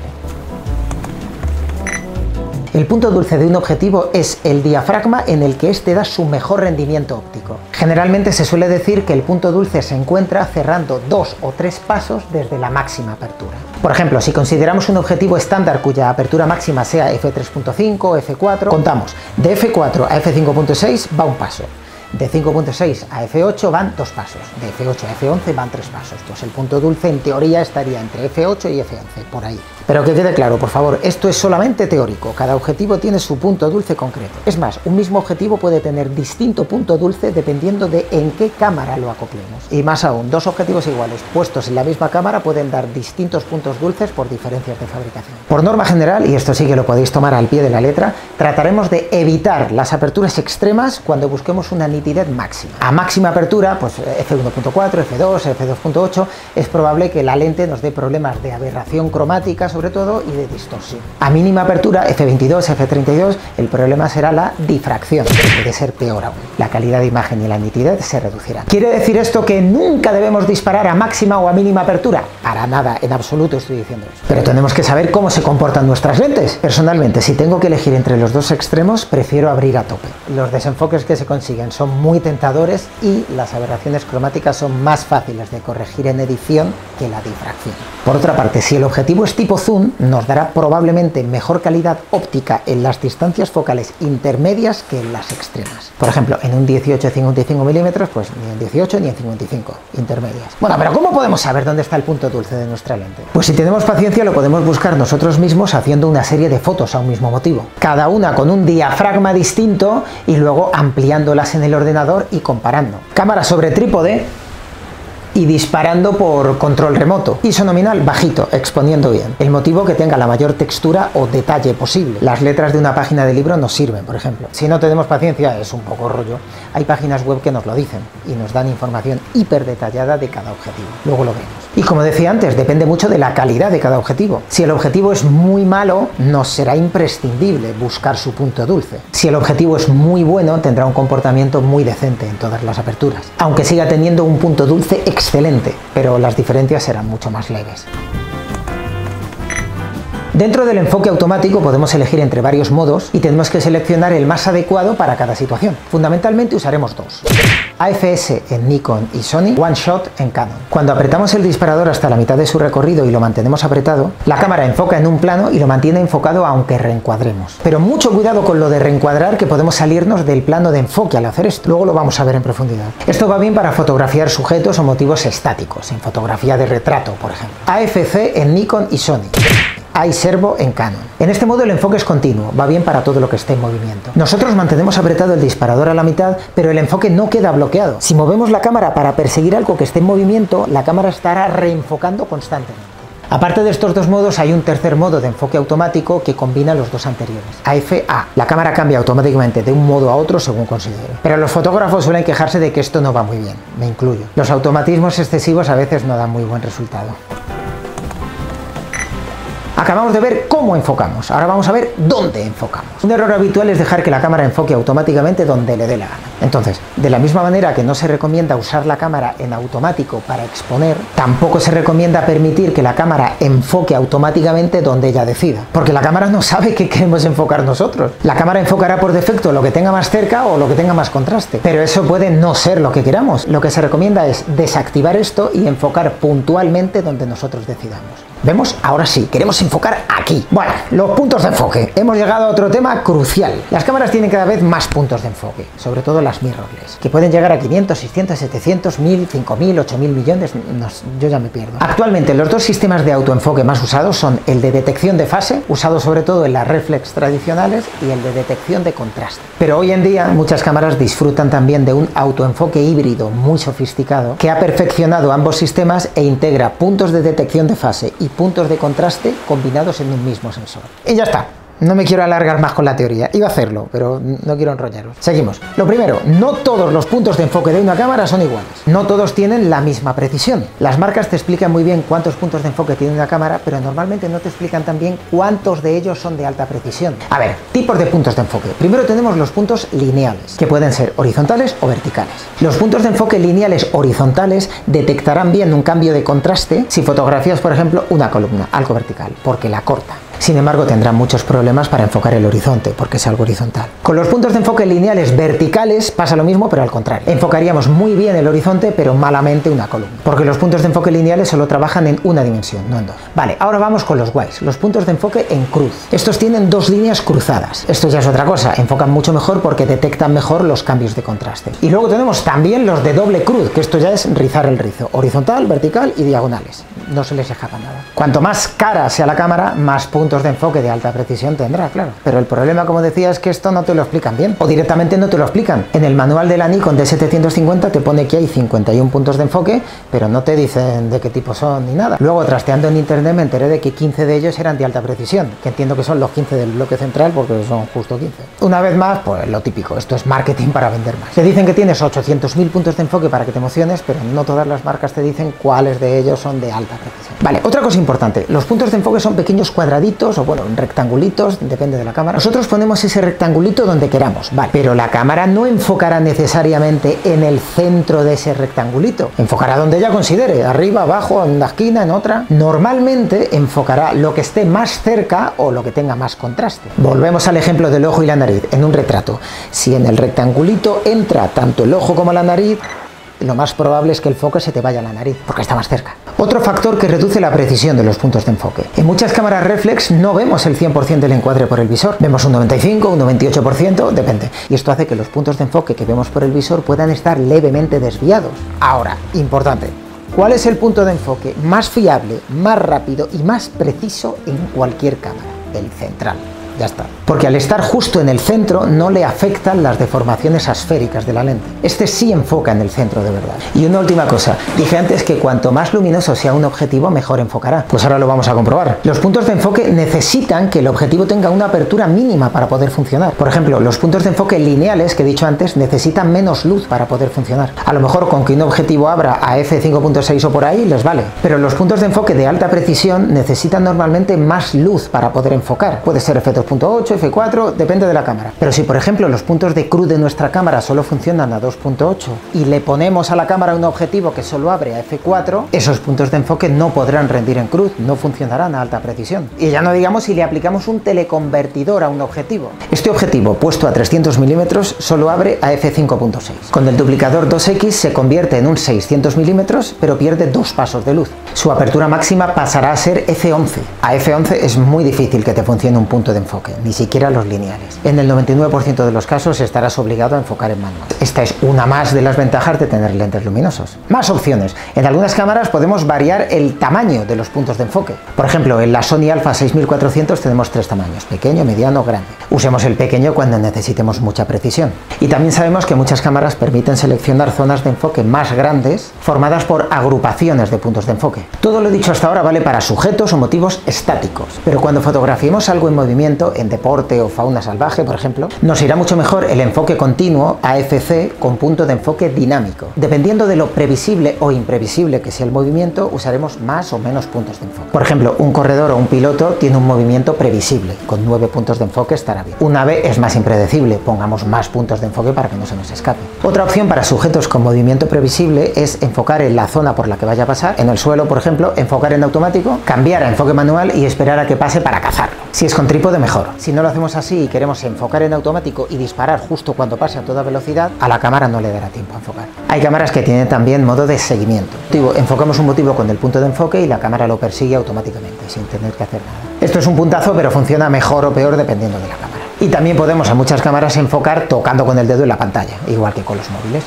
El punto dulce de un objetivo es el diafragma en el que éste da su mejor rendimiento óptico. Generalmente se suele decir que el punto dulce se encuentra cerrando 2 o 3 pasos desde la máxima apertura. Por ejemplo, si consideramos un objetivo estándar cuya apertura máxima sea f3.5 o f4, contamos de f4 a f5.6 va un paso. De 5.6 a F8 van 2 pasos, de F8 a F11 van 3 pasos, pues el punto dulce en teoría estaría entre F8 y F11, por ahí. Pero que quede claro, por favor, esto es solamente teórico, cada objetivo tiene su punto dulce concreto. Es más, un mismo objetivo puede tener distinto punto dulce dependiendo de en qué cámara lo acoplemos. Y más aún, dos objetivos iguales puestos en la misma cámara pueden dar distintos puntos dulces por diferencias de fabricación. Por norma general, y esto sí que lo podéis tomar al pie de la letra, trataremos de evitar las aperturas extremas cuando busquemos una nitidez máxima. A máxima apertura, pues f1.4, f2, f2.8, es probable que la lente nos dé problemas de aberración cromática sobre todo y de distorsión. A mínima apertura, f22, f32, el problema será la difracción, que puede ser peor aún. La calidad de imagen y la nitidez se reducirán. ¿Quiere decir esto que nunca debemos disparar a máxima o a mínima apertura? Para nada, en absoluto estoy diciendo eso. Pero tenemos que saber cómo se comportan nuestras lentes. Personalmente, si tengo que elegir entre los dos extremos, prefiero abrir a tope. Los desenfoques que se consiguen son son muy tentadores y las aberraciones cromáticas son más fáciles de corregir en edición que la difracción. Por otra parte, si el objetivo es tipo zoom, nos dará probablemente mejor calidad óptica en las distancias focales intermedias que en las extremas. Por ejemplo, en un 18-55 mm, pues ni en 18 ni en 55, intermedias. Bueno, pero ¿cómo podemos saber dónde está el punto dulce de nuestra lente? Pues si tenemos paciencia lo podemos buscar nosotros mismos haciendo una serie de fotos a un mismo motivo, cada una con un diafragma distinto y luego ampliándolas en el ordenador y comparando. Cámara sobre trípode y disparando por control remoto. ISO nominal bajito, exponiendo bien. El motivo que tenga la mayor textura o detalle posible. Las letras de una página de libro nos sirven, por ejemplo. Si no tenemos paciencia, es un poco rollo. Hay páginas web que nos lo dicen y nos dan información hiper detallada de cada objetivo. Luego lo vemos. Y como decía antes, depende mucho de la calidad de cada objetivo. Si el objetivo es muy malo, nos será imprescindible buscar su punto dulce. Si el objetivo es muy bueno, tendrá un comportamiento muy decente en todas las aperturas. Aunque siga teniendo un punto dulce excelente, pero las diferencias serán mucho más leves. Dentro del enfoque automático podemos elegir entre varios modos y tenemos que seleccionar el más adecuado para cada situación. Fundamentalmente usaremos dos. AFS en Nikon y Sony, One Shot en Canon. Cuando apretamos el disparador hasta la mitad de su recorrido y lo mantenemos apretado, la cámara enfoca en un plano y lo mantiene enfocado aunque reencuadremos. Pero mucho cuidado con lo de reencuadrar, que podemos salirnos del plano de enfoque al hacer esto. Luego lo vamos a ver en profundidad. Esto va bien para fotografiar sujetos o motivos estáticos, en fotografía de retrato, por ejemplo. AFC en Nikon y Sony. iServo en Canon. En este modo el enfoque es continuo, va bien para todo lo que esté en movimiento. Nosotros mantenemos apretado el disparador a la mitad, pero el enfoque no queda bloqueado. Si movemos la cámara para perseguir algo que esté en movimiento, la cámara estará reenfocando constantemente. Aparte de estos dos modos, hay un tercer modo de enfoque automático que combina los dos anteriores. AFA. La cámara cambia automáticamente de un modo a otro según considere. Pero los fotógrafos suelen quejarse de que esto no va muy bien, me incluyo. Los automatismos excesivos a veces no dan muy buen resultado. Acabamos de ver cómo enfocamos, ahora vamos a ver dónde enfocamos. Un error habitual es dejar que la cámara enfoque automáticamente donde le dé la gana. Entonces, de la misma manera que no se recomienda usar la cámara en automático para exponer, tampoco se recomienda permitir que la cámara enfoque automáticamente donde ella decida, porque la cámara no sabe qué queremos enfocar nosotros. La cámara enfocará por defecto lo que tenga más cerca o lo que tenga más contraste, pero eso puede no ser lo que queramos. Lo que se recomienda es desactivar esto y enfocar puntualmente donde nosotros decidamos. ¿Vemos? Ahora sí, queremos enfocar aquí. Bueno, los puntos de enfoque. Hemos llegado a otro tema crucial. Las cámaras tienen cada vez más puntos de enfoque, sobre todo las mirrorless, que pueden llegar a 500, 600, 700, 1000, 5000, 8000 millones, no, yo ya me pierdo. Actualmente los dos sistemas de autoenfoque más usados son el de detección de fase, usado sobre todo en las reflex tradicionales, y el de detección de contraste. Pero hoy en día muchas cámaras disfrutan también de un autoenfoque híbrido muy sofisticado que ha perfeccionado ambos sistemas e integra puntos de detección de fase y puntos de contraste combinados en un mismo sensor. Y ya está. No me quiero alargar más con la teoría, iba a hacerlo, pero no quiero enrollaros. Seguimos. Lo primero, no todos los puntos de enfoque de una cámara son iguales. No todos tienen la misma precisión. Las marcas te explican muy bien cuántos puntos de enfoque tiene una cámara, pero normalmente no te explican también cuántos de ellos son de alta precisión. A ver, tipos de puntos de enfoque. Primero tenemos los puntos lineales, que pueden ser horizontales o verticales. Los puntos de enfoque lineales horizontales detectarán bien un cambio de contraste si fotografías, por ejemplo, una columna, algo vertical, porque la corta. Sin embargo, tendrán muchos problemas para enfocar el horizonte, porque es algo horizontal. Con los puntos de enfoque lineales verticales pasa lo mismo, pero al contrario. Enfocaríamos muy bien el horizonte, pero malamente una columna, porque los puntos de enfoque lineales solo trabajan en una dimensión, no en dos. Vale, ahora vamos con los guays, los puntos de enfoque en cruz. Estos tienen dos líneas cruzadas. Esto ya es otra cosa, enfocan mucho mejor porque detectan mejor los cambios de contraste. Y luego tenemos también los de doble cruz, que esto ya es rizar el rizo, horizontal, vertical y diagonales. No se les escapa nada. Cuanto más cara sea la cámara, más puntos de enfoque de alta precisión tendrá, claro. Pero el problema, como decía, es que esto no te lo explican bien, o directamente no te lo explican. En el manual de la Nikon D750 te pone que hay 51 puntos de enfoque, pero no te dicen de qué tipo son ni nada. Luego, trasteando en internet, me enteré de que 15 de ellos eran de alta precisión, que entiendo que son los 15 del bloque central porque son justo 15. Una vez más, pues lo típico, esto es marketing para vender más. Te dicen que tienes 800.000 puntos de enfoque para que te emociones, pero no todas las marcas te dicen cuáles de ellos son de alta precisión. precisión. Vale, otra cosa importante, los puntos de enfoque son pequeños cuadraditos o bueno, rectangulitos, depende de la cámara. Nosotros ponemos ese rectangulito donde queramos, vale, pero la cámara no enfocará necesariamente en el centro de ese rectangulito, enfocará donde ella considere, arriba, abajo, en una esquina, en otra. Normalmente enfocará lo que esté más cerca o lo que tenga más contraste. Volvemos al ejemplo del ojo y la nariz en un retrato. Si en el rectangulito entra tanto el ojo como la nariz, lo más probable es que el foco se te vaya a la nariz, porque está más cerca. Otro factor que reduce la precisión de los puntos de enfoque. En muchas cámaras reflex no vemos el 100% del encuadre por el visor. Vemos un 95, un 98%, depende. Y esto hace que los puntos de enfoque que vemos por el visor puedan estar levemente desviados. Ahora, importante, ¿cuál es el punto de enfoque más fiable, más rápido y más preciso en cualquier cámara? El central. Ya está. Porque al estar justo en el centro no le afectan las deformaciones asféricas de la lente. Este sí enfoca en el centro de verdad. Y una última cosa, dije antes que cuanto más luminoso sea un objetivo, mejor enfocará. Pues ahora lo vamos a comprobar. Los puntos de enfoque necesitan que el objetivo tenga una apertura mínima para poder funcionar. Por ejemplo, los puntos de enfoque lineales que he dicho antes necesitan menos luz para poder funcionar. A lo mejor con que un objetivo abra a f5.6 o por ahí les vale. Pero los puntos de enfoque de alta precisión necesitan normalmente más luz para poder enfocar. Puede ser f2.8, f4, depende de la cámara. Pero si por ejemplo los puntos de cruz de nuestra cámara solo funcionan a 2.8 y le ponemos a la cámara un objetivo que solo abre a f4, esos puntos de enfoque no podrán rendir en cruz, no funcionarán a alta precisión. Y ya no digamos si le aplicamos un teleconvertidor a un objetivo. Este objetivo puesto a 300 milímetros solo abre a f5.6. Con el duplicador 2x se convierte en un 600 milímetros, pero pierde 2 pasos de luz. Su apertura máxima pasará a ser f11. A f11 es muy difícil que te funcione un punto de enfoque, ni siquiera los lineales. En el 99% de los casos estarás obligado a enfocar en manual. Esta es una más de las ventajas de tener lentes luminosos. Más opciones. En algunas cámaras podemos variar el tamaño de los puntos de enfoque. Por ejemplo, en la Sony Alpha 6400 tenemos 3 tamaños, pequeño, mediano, grande. Usemos el pequeño cuando necesitemos mucha precisión. Y también sabemos que muchas cámaras permiten seleccionar zonas de enfoque más grandes, formadas por agrupaciones de puntos de enfoque. Todo lo dicho hasta ahora vale para sujetos o motivos estáticos, pero cuando fotografiemos algo en movimiento, en deporte o fauna salvaje, por ejemplo, nos irá mucho mejor el enfoque continuo AFC con punto de enfoque dinámico. Dependiendo de lo previsible o imprevisible que sea el movimiento, usaremos más o menos puntos de enfoque. Por ejemplo, un corredor o un piloto tiene un movimiento previsible, con 9 puntos de enfoque estará bien. Un ave es más impredecible, pongamos más puntos de enfoque para que no se nos escape. Otra opción para sujetos con movimiento previsible es enfocar en la zona por la que vaya a pasar, en el suelo, por ejemplo, enfocar en automático, cambiar a enfoque manual y esperar a que pase para cazarlo. Si es con trípode, mejor. Si no lo hacemos así y queremos enfocar en automático y disparar justo cuando pase a toda velocidad, a la cámara no le dará tiempo a enfocar. Hay cámaras que tienen también modo de seguimiento. Enfocamos un motivo con el punto de enfoque y la cámara lo persigue automáticamente, sin tener que hacer nada. Esto es un puntazo, pero funciona mejor o peor dependiendo de la cámara. Y también podemos en muchas cámaras enfocar tocando con el dedo en la pantalla, igual que con los móviles.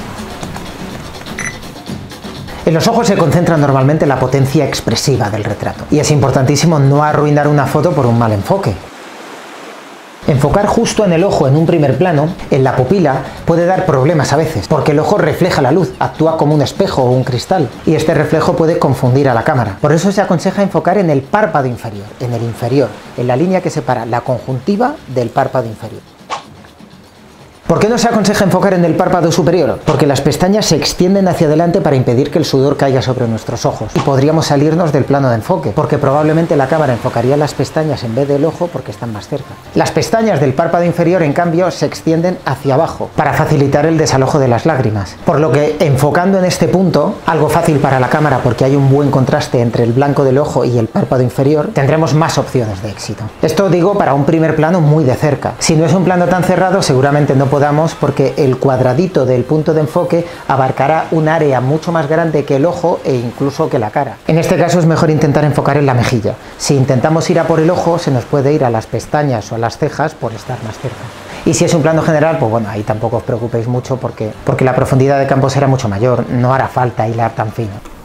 En los ojos se concentra normalmente la potencia expresiva del retrato, y es importantísimo no arruinar una foto por un mal enfoque. Enfocar justo en el ojo en un primer plano, en la pupila, puede dar problemas a veces, porque el ojo refleja la luz, actúa como un espejo o un cristal, y este reflejo puede confundir a la cámara. Por eso se aconseja enfocar en el párpado inferior, en la línea que separa la conjuntiva del párpado inferior. ¿Por qué no se aconseja enfocar en el párpado superior? Porque las pestañas se extienden hacia adelante para impedir que el sudor caiga sobre nuestros ojos y podríamos salirnos del plano de enfoque, porque probablemente la cámara enfocaría las pestañas en vez del ojo porque están más cerca. Las pestañas del párpado inferior, en cambio, se extienden hacia abajo para facilitar el desalojo de las lágrimas, por lo que enfocando en este punto, algo fácil para la cámara porque hay un buen contraste entre el blanco del ojo y el párpado inferior, tendremos más opciones de éxito. Esto digo para un primer plano muy de cerca. Si no es un plano tan cerrado, seguramente no podamos, porque el cuadradito del punto de enfoque abarcará un área mucho más grande que el ojo e incluso que la cara. En este caso es mejor intentar enfocar en la mejilla. Si intentamos ir a por el ojo, se nos puede ir a las pestañas o a las cejas por estar más cerca. Y si es un plano general, pues bueno, ahí tampoco os preocupéis mucho porque la profundidad de campo será mucho mayor, no hará falta hilar tan fino.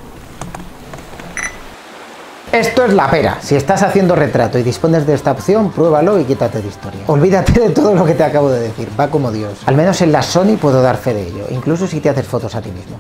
Esto es la pera. Si estás haciendo retrato y dispones de esta opción, pruébalo y quítate de historia. Olvídate de todo lo que te acabo de decir, va como Dios. Al menos en la Sony puedo dar fe de ello, incluso si te haces fotos a ti mismo.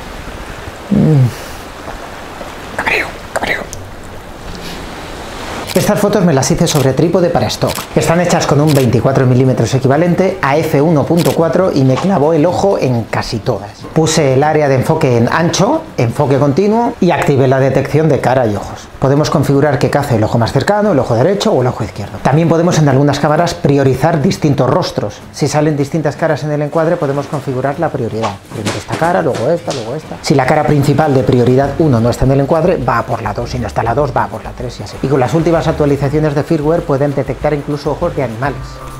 Cabreo. Estas fotos me las hice sobre trípode para stock. Están hechas con un 24 milímetros equivalente a f1.4 y me clavó el ojo en casi todas. Puse el área de enfoque en ancho, enfoque continuo y activé la detección de cara y ojos. Podemos configurar que cace el ojo más cercano, el ojo derecho o el ojo izquierdo. También podemos en algunas cámaras priorizar distintos rostros. Si salen distintas caras en el encuadre podemos configurar la prioridad. Primero esta cara, luego esta, luego esta. Si la cara principal de prioridad 1 no está en el encuadre, va por la 2. Si no está la 2, va por la 3 y así. Y con las últimas actualizaciones de firmware pueden detectar incluso ojos de animales.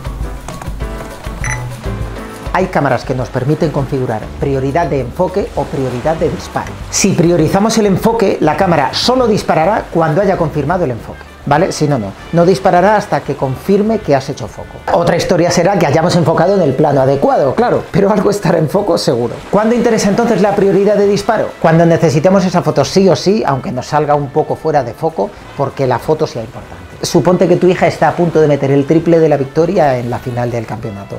Hay cámaras que nos permiten configurar prioridad de enfoque o prioridad de disparo. Si priorizamos el enfoque, la cámara solo disparará cuando haya confirmado el enfoque, ¿vale? Si no, no disparará hasta que confirme que has hecho foco. Otra historia será que hayamos enfocado en el plano adecuado, claro, pero algo estará en foco seguro. ¿Cuándo interesa entonces la prioridad de disparo? Cuando necesitemos esa foto sí o sí, aunque nos salga un poco fuera de foco, porque la foto sea importante. Suponte que tu hija está a punto de meter el triple de la victoria en la final del campeonato.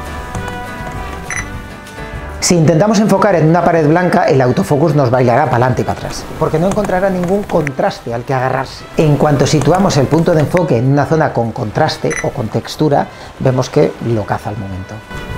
Si intentamos enfocar en una pared blanca, el autofocus nos bailará para adelante y para atrás, porque no encontrará ningún contraste al que agarrarse. En cuanto situamos el punto de enfoque en una zona con contraste o con textura, vemos que lo caza al momento.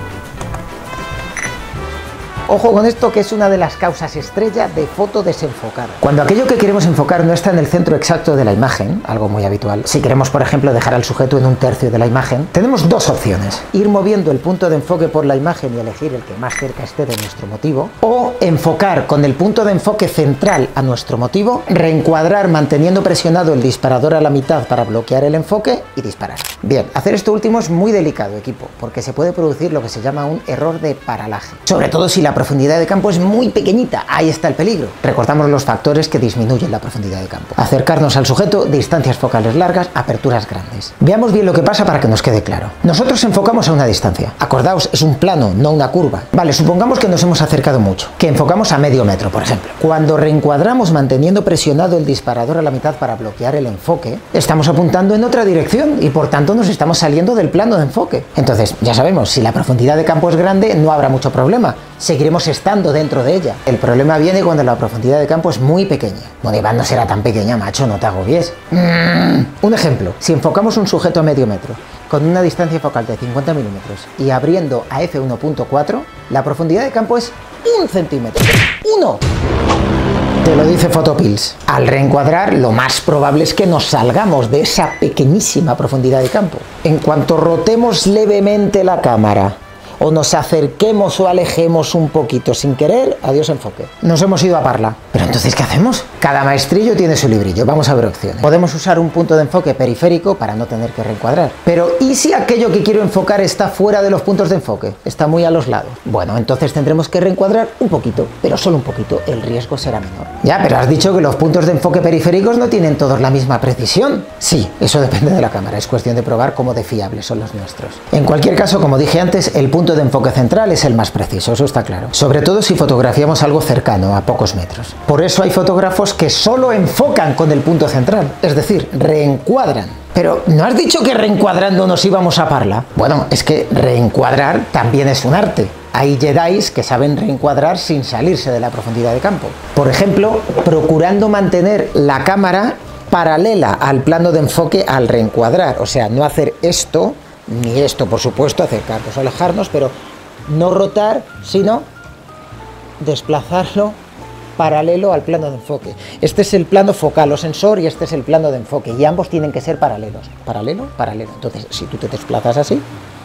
Ojo con esto, que es una de las causas estrella de foto desenfocada. Cuando aquello que queremos enfocar no está en el centro exacto de la imagen, algo muy habitual, si queremos por ejemplo dejar al sujeto en un tercio de la imagen, tenemos dos opciones: ir moviendo el punto de enfoque por la imagen y elegir el que más cerca esté de nuestro motivo, o enfocar con el punto de enfoque central a nuestro motivo, reencuadrar manteniendo presionado el disparador a la mitad para bloquear el enfoque y disparar. Bien, hacer esto último es muy delicado, equipo, porque se puede producir lo que se llama un error de paralaje, sobre todo si la profundidad de campo es muy pequeñita. Ahí está el peligro. Recordamos los factores que disminuyen la profundidad de campo: acercarnos al sujeto, distancias focales largas, aperturas grandes. Veamos bien lo que pasa para que nos quede claro. Nosotros enfocamos a una distancia. Acordaos, es un plano, no una curva. Vale, supongamos que nos hemos acercado mucho, que enfocamos a medio metro, por ejemplo. Cuando reencuadramos manteniendo presionado el disparador a la mitad para bloquear el enfoque, estamos apuntando en otra dirección y por tanto nos estamos saliendo del plano de enfoque. Entonces, ya sabemos, si la profundidad de campo es grande, no habrá mucho problema. Seguiremos estando dentro de ella. El problema viene cuando la profundidad de campo es muy pequeña. Bueno, Iván, no será tan pequeña, macho, no te agobies. Un ejemplo: si enfocamos un sujeto a medio metro con una distancia focal de 50 milímetros y abriendo a f1.4, la profundidad de campo es 1 centímetro. ¡1! Te lo dice Photopills. Al reencuadrar, lo más probable es que nos salgamos de esa pequeñísima profundidad de campo. En cuanto rotemos levemente la cámara o nos acerquemos o alejemos un poquito sin querer, adiós enfoque. Nos hemos ido a parla. ¿Pero entonces qué hacemos? Cada maestrillo tiene su librillo. Vamos a ver opciones. Podemos usar un punto de enfoque periférico para no tener que reencuadrar. Pero ¿y si aquello que quiero enfocar está fuera de los puntos de enfoque? Está muy a los lados. Bueno, entonces tendremos que reencuadrar un poquito, pero solo un poquito. El riesgo será menor. Ya, pero has dicho que los puntos de enfoque periféricos no tienen todos la misma precisión. Sí, eso depende de la cámara. Es cuestión de probar cómo de fiables son los nuestros. En cualquier caso, como dije antes, el punto de enfoque central es el más preciso, eso está claro. Sobre todo si fotografiamos algo cercano, a pocos metros. Por eso hay fotógrafos que solo enfocan con el punto central, es decir, reencuadran. Pero, ¿no has dicho que reencuadrando nos íbamos a parla? Bueno, es que reencuadrar también es un arte. Hay jedis que saben reencuadrar sin salirse de la profundidad de campo. Por ejemplo, procurando mantener la cámara paralela al plano de enfoque al reencuadrar. O sea, no hacer esto, ni esto, por supuesto, acercarnos o alejarnos, pero no rotar, sino desplazarlo paralelo al plano de enfoque. Este es el plano focal o sensor y este es el plano de enfoque, y ambos tienen que ser paralelos. Paralelo, paralelo. Entonces, si tú te desplazas así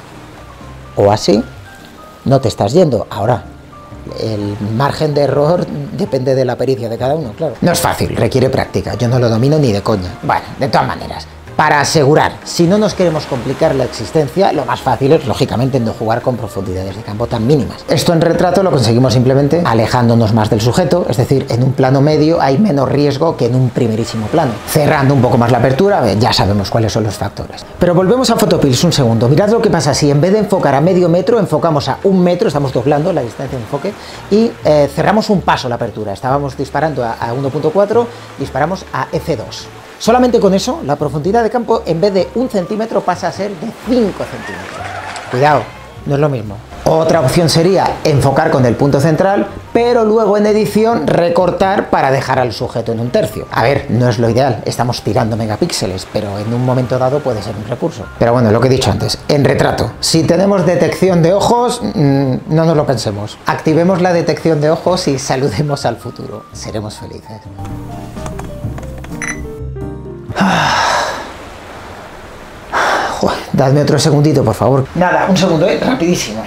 o así, no te estás yendo. Ahora, el margen de error depende de la pericia de cada uno, claro. No es fácil, requiere práctica. Yo no lo domino ni de coña. Bueno, de todas maneras, para asegurar, si no nos queremos complicar la existencia, lo más fácil es, lógicamente, no jugar con profundidades de campo tan mínimas. Esto en retrato lo conseguimos simplemente alejándonos más del sujeto, es decir, en un plano medio hay menos riesgo que en un primerísimo plano. Cerrando un poco más la apertura, ya sabemos cuáles son los factores. Pero volvemos a Photopills un segundo. Mirad lo que pasa si en vez de enfocar a medio metro, enfocamos a 1 metro, estamos doblando la distancia de enfoque y cerramos un paso la apertura. Estábamos disparando a 1.4, disparamos a f2. Solamente con eso, la profundidad de campo en vez de 1 centímetro pasa a ser de 5 centímetros. Cuidado, no es lo mismo. Otra opción sería enfocar con el punto central, pero luego en edición recortar para dejar al sujeto en 1/3. A ver, no es lo ideal, estamos tirando megapíxeles, pero en un momento dado puede ser un recurso. Pero bueno, lo que he dicho antes, en retrato, si tenemos detección de ojos, no nos lo pensemos. Activemos la detección de ojos y saludemos al futuro. Seremos felices. Dadme otro segundito, por favor. Nada, un segundo, rapidísimo.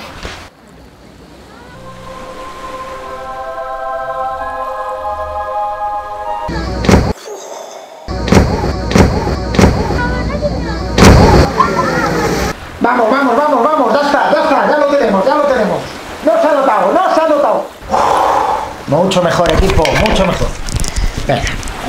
Vamos, vamos, vamos, vamos, ya está, ya lo tenemos, ya lo tenemos. No se ha notado, no se ha notado. Mucho mejor, equipo, mucho mejor. Venga,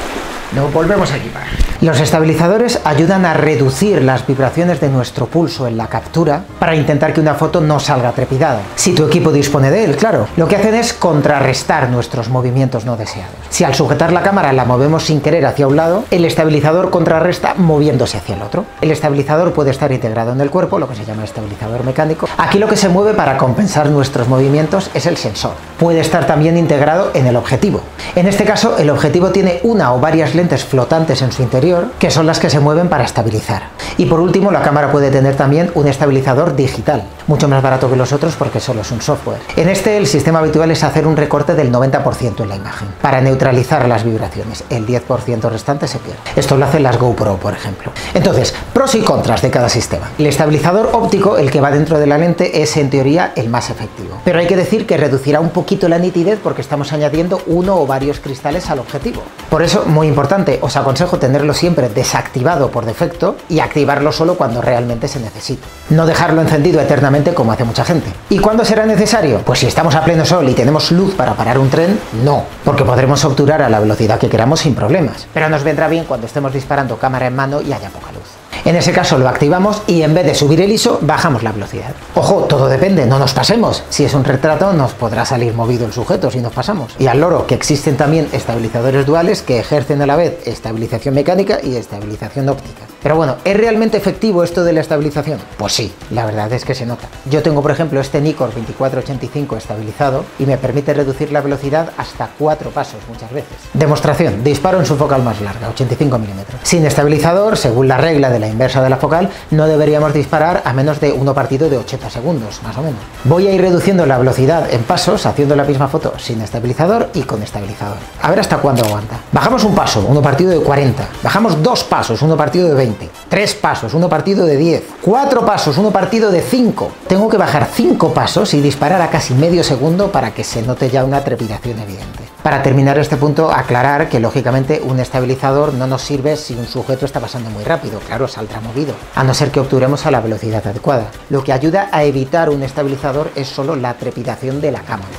nos volvemos a equipar. Los estabilizadores ayudan a reducir las vibraciones de nuestro pulso en la captura para intentar que una foto no salga trepidada. Si tu equipo dispone de él, claro. Lo que hacen es contrarrestar nuestros movimientos no deseados. Si al sujetar la cámara la movemos sin querer hacia un lado, el estabilizador contrarresta moviéndose hacia el otro. El estabilizador puede estar integrado en el cuerpo, lo que se llama estabilizador mecánico. Aquí lo que se mueve para compensar nuestros movimientos es el sensor. Puede estar también integrado en el objetivo. En este caso, el objetivo tiene una o varias lentes flotantes en su interior, que son las que se mueven para estabilizar. Y por último, la cámara puede tener también un estabilizador digital, mucho más barato que los otros porque solo es un software. En este, el sistema habitual es hacer un recorte del 90% en la imagen, para neutralizar las vibraciones. El 10% restante se pierde. Esto lo hacen las GoPro, por ejemplo. Entonces, pros y contras de cada sistema. El estabilizador óptico, el que va dentro de la lente, es en teoría el más efectivo. Pero hay que decir que reducirá un poquito la nitidez porque estamos añadiendo uno o varios cristales al objetivo. Por eso, muy importante, os aconsejo tenerlo siempre desactivado por defecto y activarlo solo cuando realmente se necesite. No dejarlo encendido eternamente como hace mucha gente. ¿Y cuándo será necesario? Pues si estamos a pleno sol y tenemos luz para parar un tren, no, porque podremos obturar a la velocidad que queramos sin problemas. Pero nos vendrá bien cuando estemos disparando cámara en mano y haya poca luz. En ese caso lo activamos y en vez de subir el ISO, bajamos la velocidad. Ojo, todo depende, no nos pasemos. Si es un retrato, nos podrá salir movido el sujeto si nos pasamos. Y al loro, que existen también estabilizadores duales que ejercen a la vez estabilización mecánica y estabilización óptica. Pero bueno, ¿es realmente efectivo esto de la estabilización? Pues sí, la verdad es que se nota. Yo tengo, por ejemplo, este Nikkor 2485 estabilizado y me permite reducir la velocidad hasta 4 pasos muchas veces. Demostración, disparo en su focal más larga, 85 mm. Sin estabilizador, según la regla de la inversa de la focal, no deberíamos disparar a menos de 1 partido de 80 segundos, más o menos. Voy a ir reduciendo la velocidad en pasos, haciendo la misma foto sin estabilizador y con estabilizador. A ver hasta cuándo aguanta. Bajamos un paso, 1 partido de 40. Bajamos 2 pasos, 1 partido de 20. 3 pasos, 1 partido de 10. 4 pasos, 1 partido de 5. Tengo que bajar 5 pasos y disparar a casi medio segundo para que se note ya una trepidación evidente. Para terminar este punto, aclarar que lógicamente un estabilizador no nos sirve si un sujeto está pasando muy rápido, claro, saldrá movido, a no ser que obturemos a la velocidad adecuada. Lo que ayuda a evitar un estabilizador es solo la trepidación de la cámara.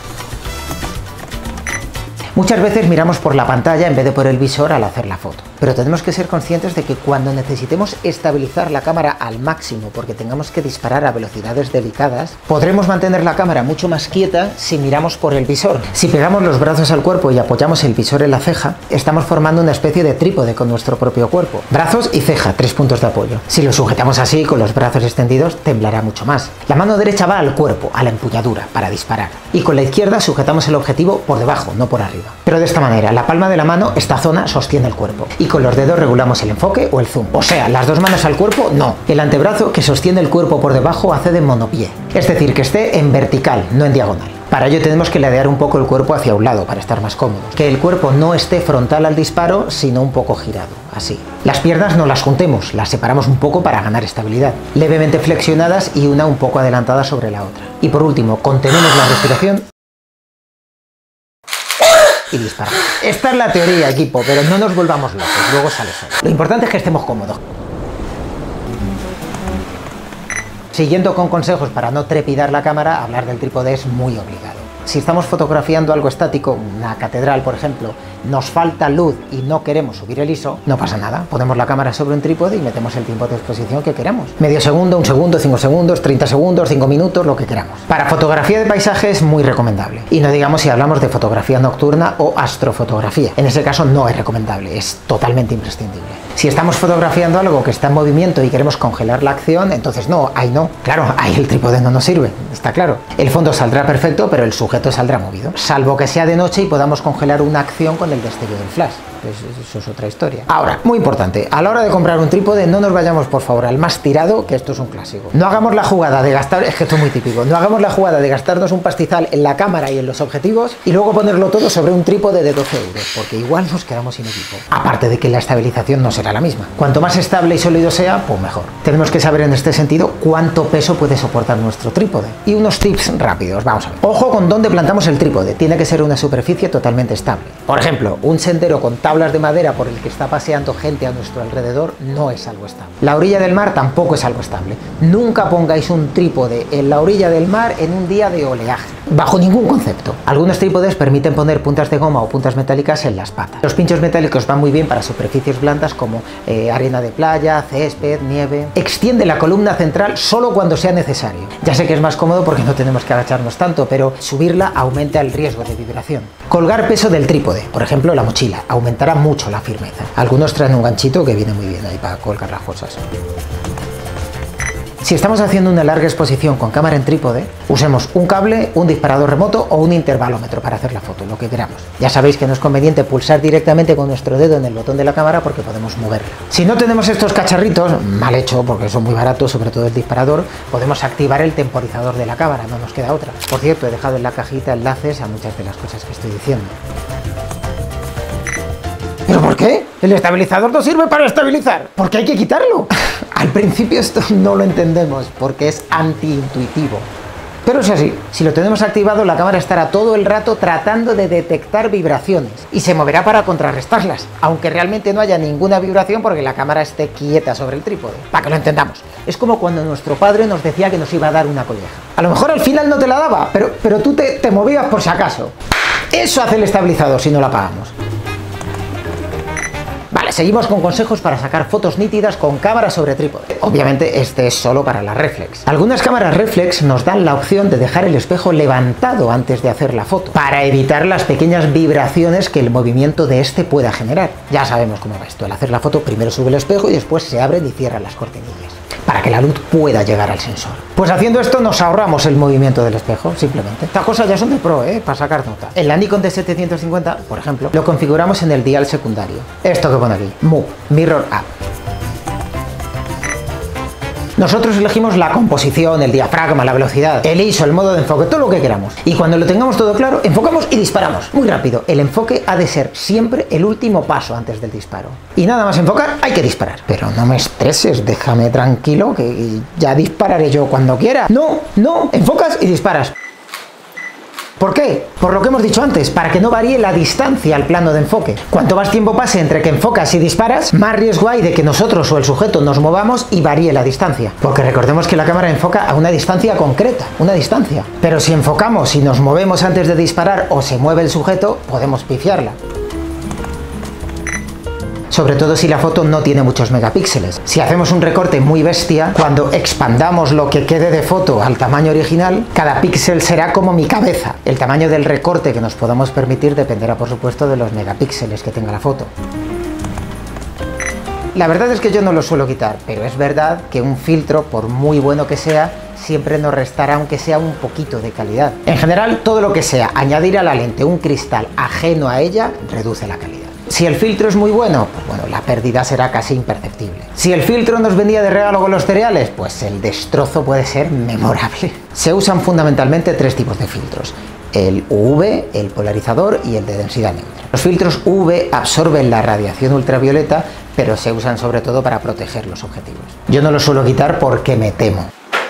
Muchas veces miramos por la pantalla en vez de por el visor al hacer la foto, pero tenemos que ser conscientes de que cuando necesitemos estabilizar la cámara al máximo porque tengamos que disparar a velocidades delicadas, podremos mantener la cámara mucho más quieta si miramos por el visor. Si pegamos los brazos al cuerpo y apoyamos el visor en la ceja, estamos formando una especie de trípode con nuestro propio cuerpo. Brazos y ceja, 3 puntos de apoyo. Si lo sujetamos así, con los brazos extendidos, temblará mucho más. La mano derecha va al cuerpo, a la empuñadura, para disparar, y con la izquierda sujetamos el objetivo por debajo, no por arriba. Pero de esta manera, la palma de la mano, esta zona, sostiene el cuerpo. Y con los dedos regulamos el enfoque o el zoom. O sea, las dos manos al cuerpo, no. El antebrazo, que sostiene el cuerpo por debajo, hace de monopié. Es decir, que esté en vertical, no en diagonal. Para ello tenemos que ladear un poco el cuerpo hacia un lado, para estar más cómodos. Que el cuerpo no esté frontal al disparo, sino un poco girado, así. Las piernas no las juntemos, las separamos un poco para ganar estabilidad. Levemente flexionadas y una un poco adelantada sobre la otra. Y por último, contenemos la respiración y disparamos. Esta es la teoría, equipo, pero no nos volvamos locos, luego sale solo. Lo importante es que estemos cómodos. Siguiendo con consejos para no trepidar la cámara, hablar del trípode es muy obligado. Si estamos fotografiando algo estático, una catedral por ejemplo, nos falta luz y no queremos subir el ISO, no pasa nada, ponemos la cámara sobre un trípode y metemos el tiempo de exposición que queramos. Medio segundo, 1 segundo, 5 segundos, 30 segundos, 5 minutos, lo que queramos. Para fotografía de paisaje es muy recomendable. Y no digamos si hablamos de fotografía nocturna o astrofotografía. En ese caso no es recomendable, es totalmente imprescindible. Si estamos fotografiando algo que está en movimiento y queremos congelar la acción, entonces no, ahí no. Claro, ahí el trípode no nos sirve, está claro. El fondo saldrá perfecto, pero el sujeto saldrá movido. Salvo que sea de noche y podamos congelar una acción con el destello del flash. Pues eso es otra historia. Ahora, muy importante, a la hora de comprar un trípode no nos vayamos por favor al más tirado, que esto es un clásico. No hagamos la jugada de gastar, es que esto es muy típico, no hagamos la jugada de gastarnos un pastizal en la cámara y en los objetivos y luego ponerlo todo sobre un trípode de 12 euros, porque igual nos quedamos sin equipo. Aparte de que la estabilización no será la misma. Cuanto más estable y sólido sea, pues mejor. Tenemos que saber en este sentido cuánto peso puede soportar nuestro trípode. Y unos tips rápidos, vamos a ver. Ojo con dónde plantamos el trípode, tiene que ser una superficie totalmente estable. Por ejemplo, un sendero con tablas de madera por el que está paseando gente a nuestro alrededor no es algo estable. La orilla del mar tampoco es algo estable. Nunca pongáis un trípode en la orilla del mar en un día de oleaje, bajo ningún concepto. Algunos trípodes permiten poner puntas de goma o puntas metálicas en las patas. Los pinchos metálicos van muy bien para superficies blandas como arena de playa, césped, nieve. Extiende la columna central solo cuando sea necesario. Ya sé que es más cómodo porque no tenemos que agacharnos tanto, pero subirla aumenta el riesgo de vibración. Colgar peso del trípode, por ejemplo la mochila, aumentará mucho la firmeza. Algunos traen un ganchito que viene muy bien ahí para colgar las cosas. Si estamos haciendo una larga exposición con cámara en trípode, usemos un cable, un disparador remoto o un intervalómetro para hacer la foto, lo que queramos. Ya sabéis que no es conveniente pulsar directamente con nuestro dedo en el botón de la cámara porque podemos moverla. Si no tenemos estos cacharritos, mal hecho porque son muy baratos, sobre todo el disparador, podemos activar el temporizador de la cámara, no nos queda otra. Por cierto, he dejado en la cajita enlaces a muchas de las cosas que estoy diciendo. ¿Pero por qué? El estabilizador no sirve para estabilizar. ¿Por qué hay que quitarlo? Al principio esto no lo entendemos porque es antiintuitivo. Pero es así, si lo tenemos activado la cámara estará todo el rato tratando de detectar vibraciones y se moverá para contrarrestarlas, aunque realmente no haya ninguna vibración porque la cámara esté quieta sobre el trípode. Para que lo entendamos, es como cuando nuestro padre nos decía que nos iba a dar una colleja. A lo mejor al final no te la daba, pero tú te movías por si acaso. Eso hace el estabilizador si no la apagamos. Vale, seguimos con consejos para sacar fotos nítidas con cámara sobre trípode. Obviamente este es solo para la reflex. Algunas cámaras reflex nos dan la opción de dejar el espejo levantado antes de hacer la foto, para evitar las pequeñas vibraciones que el movimiento de este pueda generar. Ya sabemos cómo va esto, al hacer la foto primero sube el espejo y después se abren y cierran las cortinillas, para que la luz pueda llegar al sensor. Pues haciendo esto nos ahorramos el movimiento del espejo, simplemente. Estas cosas ya son de pro, para sacar nota. En la Nikon D750, por ejemplo, lo configuramos en el dial secundario. Esto que pone aquí, Move, Mirror Up. Nosotros elegimos la composición, el diafragma, la velocidad, el ISO, el modo de enfoque, todo lo que queramos. Y cuando lo tengamos todo claro, enfocamos y disparamos. Muy rápido. El enfoque ha de ser siempre el último paso antes del disparo. Y nada más enfocar, hay que disparar. Pero no me estreses, déjame tranquilo, que ya dispararé yo cuando quiera. No, enfocas y disparas. ¿Por qué? Por lo que hemos dicho antes, para que no varíe la distancia al plano de enfoque. Cuanto más tiempo pase entre que enfocas y disparas, más riesgo hay de que nosotros o el sujeto nos movamos y varíe la distancia. Porque recordemos que la cámara enfoca a una distancia concreta, una distancia. Pero si enfocamos y nos movemos antes de disparar o se mueve el sujeto, podemos pifiarla. Sobre todo si la foto no tiene muchos megapíxeles. Si hacemos un recorte muy bestia, cuando expandamos lo que quede de foto al tamaño original, cada píxel será como mi cabeza. El tamaño del recorte que nos podamos permitir dependerá, por supuesto, de los megapíxeles que tenga la foto. La verdad es que yo no lo suelo quitar, pero es verdad que un filtro, por muy bueno que sea, siempre nos restará aunque sea un poquito de calidad. En general, todo lo que sea añadir a la lente un cristal ajeno a ella, reduce la calidad. Si el filtro es muy bueno, pues bueno, la pérdida será casi imperceptible. Si el filtro nos venía de regalo con los cereales, pues el destrozo puede ser memorable. Se usan fundamentalmente tres tipos de filtros: el UV, el polarizador y el de densidad neutra. Los filtros UV absorben la radiación ultravioleta, pero se usan sobre todo para proteger los objetivos. Yo no los suelo quitar porque me temo.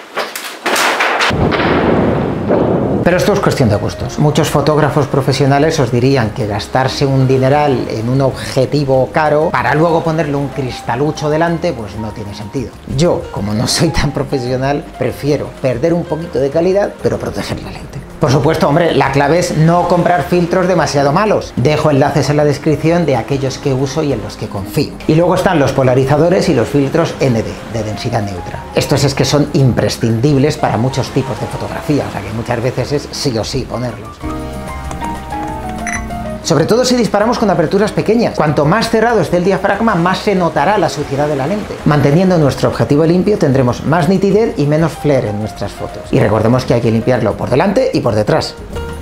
Pero esto es cuestión de gustos. Muchos fotógrafos profesionales os dirían que gastarse un dineral en un objetivo caro para luego ponerle un cristalucho delante, pues no tiene sentido. Yo, como no soy tan profesional, prefiero perder un poquito de calidad, pero proteger la lente. Por supuesto, hombre, la clave es no comprar filtros demasiado malos. Dejo enlaces en la descripción de aquellos que uso y en los que confío. Y luego están los polarizadores y los filtros ND, de densidad neutra. Estos es que son imprescindibles para muchos tipos de fotografía, o sea que muchas veces es sí o sí ponerlos. sobre todo si disparamos con aperturas pequeñas. Cuanto más cerrado esté el diafragma, más se notará la suciedad de la lente. Manteniendo nuestro objetivo limpio tendremos más nitidez y menos flare en nuestras fotos. Y recordemos que hay que limpiarlo por delante y por detrás.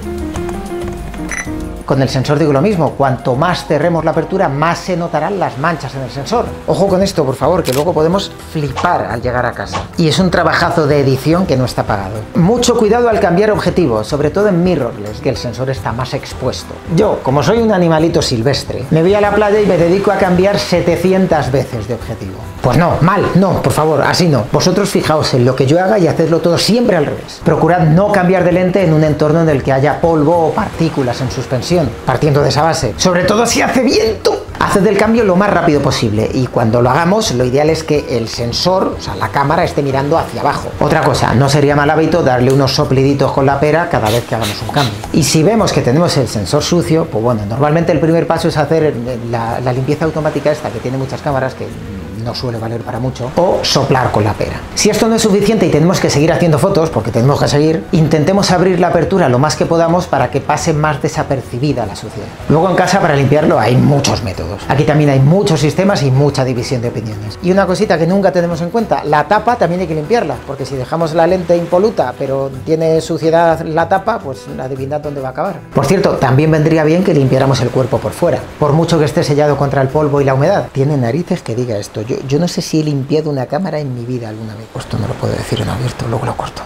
Con el sensor digo lo mismo, cuanto más cerremos la apertura, más se notarán las manchas en el sensor. Ojo con esto, por favor, que luego podemos flipar al llegar a casa. Y es un trabajazo de edición que no está pagado. Mucho cuidado al cambiar objetivo, sobre todo en mirrorless, que el sensor está más expuesto. Yo, como soy un animalito silvestre, me voy a la playa y me dedico a cambiar 700 veces de objetivo. Pues no, mal, no, por favor, así no. Vosotros fijaos en lo que yo haga y hacedlo todo siempre al revés. Procurad no cambiar de lente en un entorno en el que haya polvo o partículas en suspensión, partiendo de esa base. Sobre todo si hace viento. Haced el cambio lo más rápido posible y cuando lo hagamos lo ideal es que el sensor, o sea la cámara, esté mirando hacia abajo. Otra cosa, no sería mal hábito darle unos sopliditos con la pera cada vez que hagamos un cambio. Y si vemos que tenemos el sensor sucio, pues bueno, normalmente el primer paso es hacer la limpieza automática esta que tiene muchas cámaras que no suele valer para mucho, o soplar con la pera. Si esto no es suficiente y tenemos que seguir haciendo fotos, porque tenemos que seguir, intentemos abrir la apertura lo más que podamos para que pase más desapercibida la suciedad. Luego en casa para limpiarlo hay muchos métodos. Aquí también hay muchos sistemas y mucha división de opiniones. Y una cosita que nunca tenemos en cuenta, la tapa también hay que limpiarla, porque si dejamos la lente impoluta pero tiene suciedad la tapa, pues adivinad dónde va a acabar. Por cierto, también vendría bien que limpiáramos el cuerpo por fuera, por mucho que esté sellado contra el polvo y la humedad. Tiene narices que diga esto. Yo no sé si he limpiado una cámara en mi vida alguna vez. Esto no lo puedo decir en abierto, luego lo corto.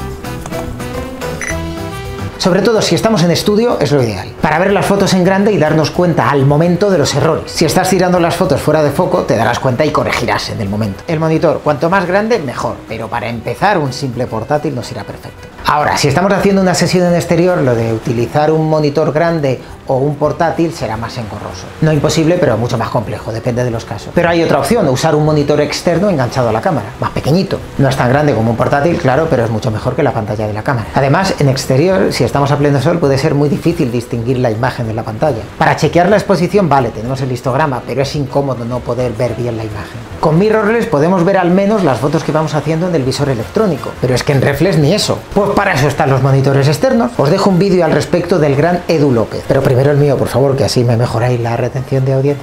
Sobre todo si estamos en estudio es lo ideal, para ver las fotos en grande y darnos cuenta al momento de los errores. Si estás tirando las fotos fuera de foco te darás cuenta y corregirás en el momento. El monitor, cuanto más grande mejor, pero para empezar un simple portátil nos irá perfecto. Ahora, si estamos haciendo una sesión en exterior, lo de utilizar un monitor grande o un portátil será más engorroso. No imposible, pero mucho más complejo, depende de los casos. Pero hay otra opción, usar un monitor externo enganchado a la cámara, más pequeñito. No es tan grande como un portátil, claro, pero es mucho mejor que la pantalla de la cámara. Además, en exterior, si estamos a pleno sol, puede ser muy difícil distinguir la imagen de la pantalla. Para chequear la exposición, vale, tenemos el histograma, pero es incómodo no poder ver bien la imagen. Con mirrorless podemos ver al menos las fotos que vamos haciendo en el visor electrónico, pero es que en reflex ni eso. Pues para eso están los monitores externos. Os dejo un vídeo al respecto del gran Edu López, pero primero el mío, por favor, que así me mejoráis la retención de audiencia.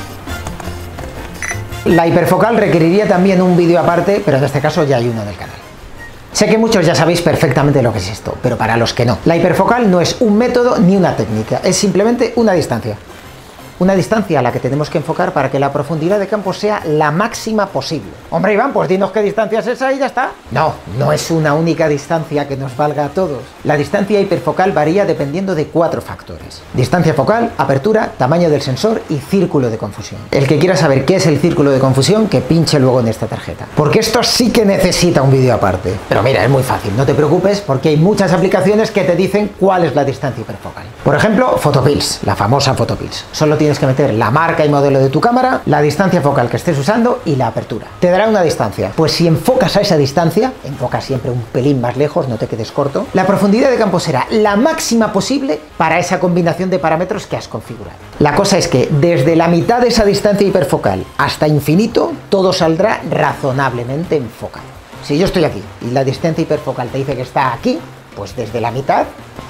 La hiperfocal requeriría también un vídeo aparte, pero en este caso ya hay uno en el canal. Sé que muchos ya sabéis perfectamente lo que es esto, pero para los que no, la hiperfocal no es un método ni una técnica, es simplemente una distancia. Una distancia a la que tenemos que enfocar para que la profundidad de campo sea la máxima posible. Hombre, Iván, pues dinos qué distancia es esa y ya está. No, no es una única distancia que nos valga a todos. La distancia hiperfocal varía dependiendo de 4 factores. Distancia focal, apertura, tamaño del sensor y círculo de confusión. El que quiera saber qué es el círculo de confusión, que pinche luego en esta tarjeta. Porque esto sí que necesita un vídeo aparte. Pero mira, es muy fácil, no te preocupes porque hay muchas aplicaciones que te dicen cuál es la distancia hiperfocal. Por ejemplo, Photopills, la famosa Photopills. Solo tienes que meter la marca y modelo de tu cámara, la distancia focal que estés usando y la apertura. Te dará una distancia. Pues si enfocas a esa distancia, enfoca siempre un pelín más lejos, no te quedes corto, la profundidad de campo será la máxima posible para esa combinación de parámetros que has configurado. La cosa es que desde la mitad de esa distancia hiperfocal hasta infinito, todo saldrá razonablemente enfocado. Si yo estoy aquí y la distancia hiperfocal te dice que está aquí, pues desde la mitad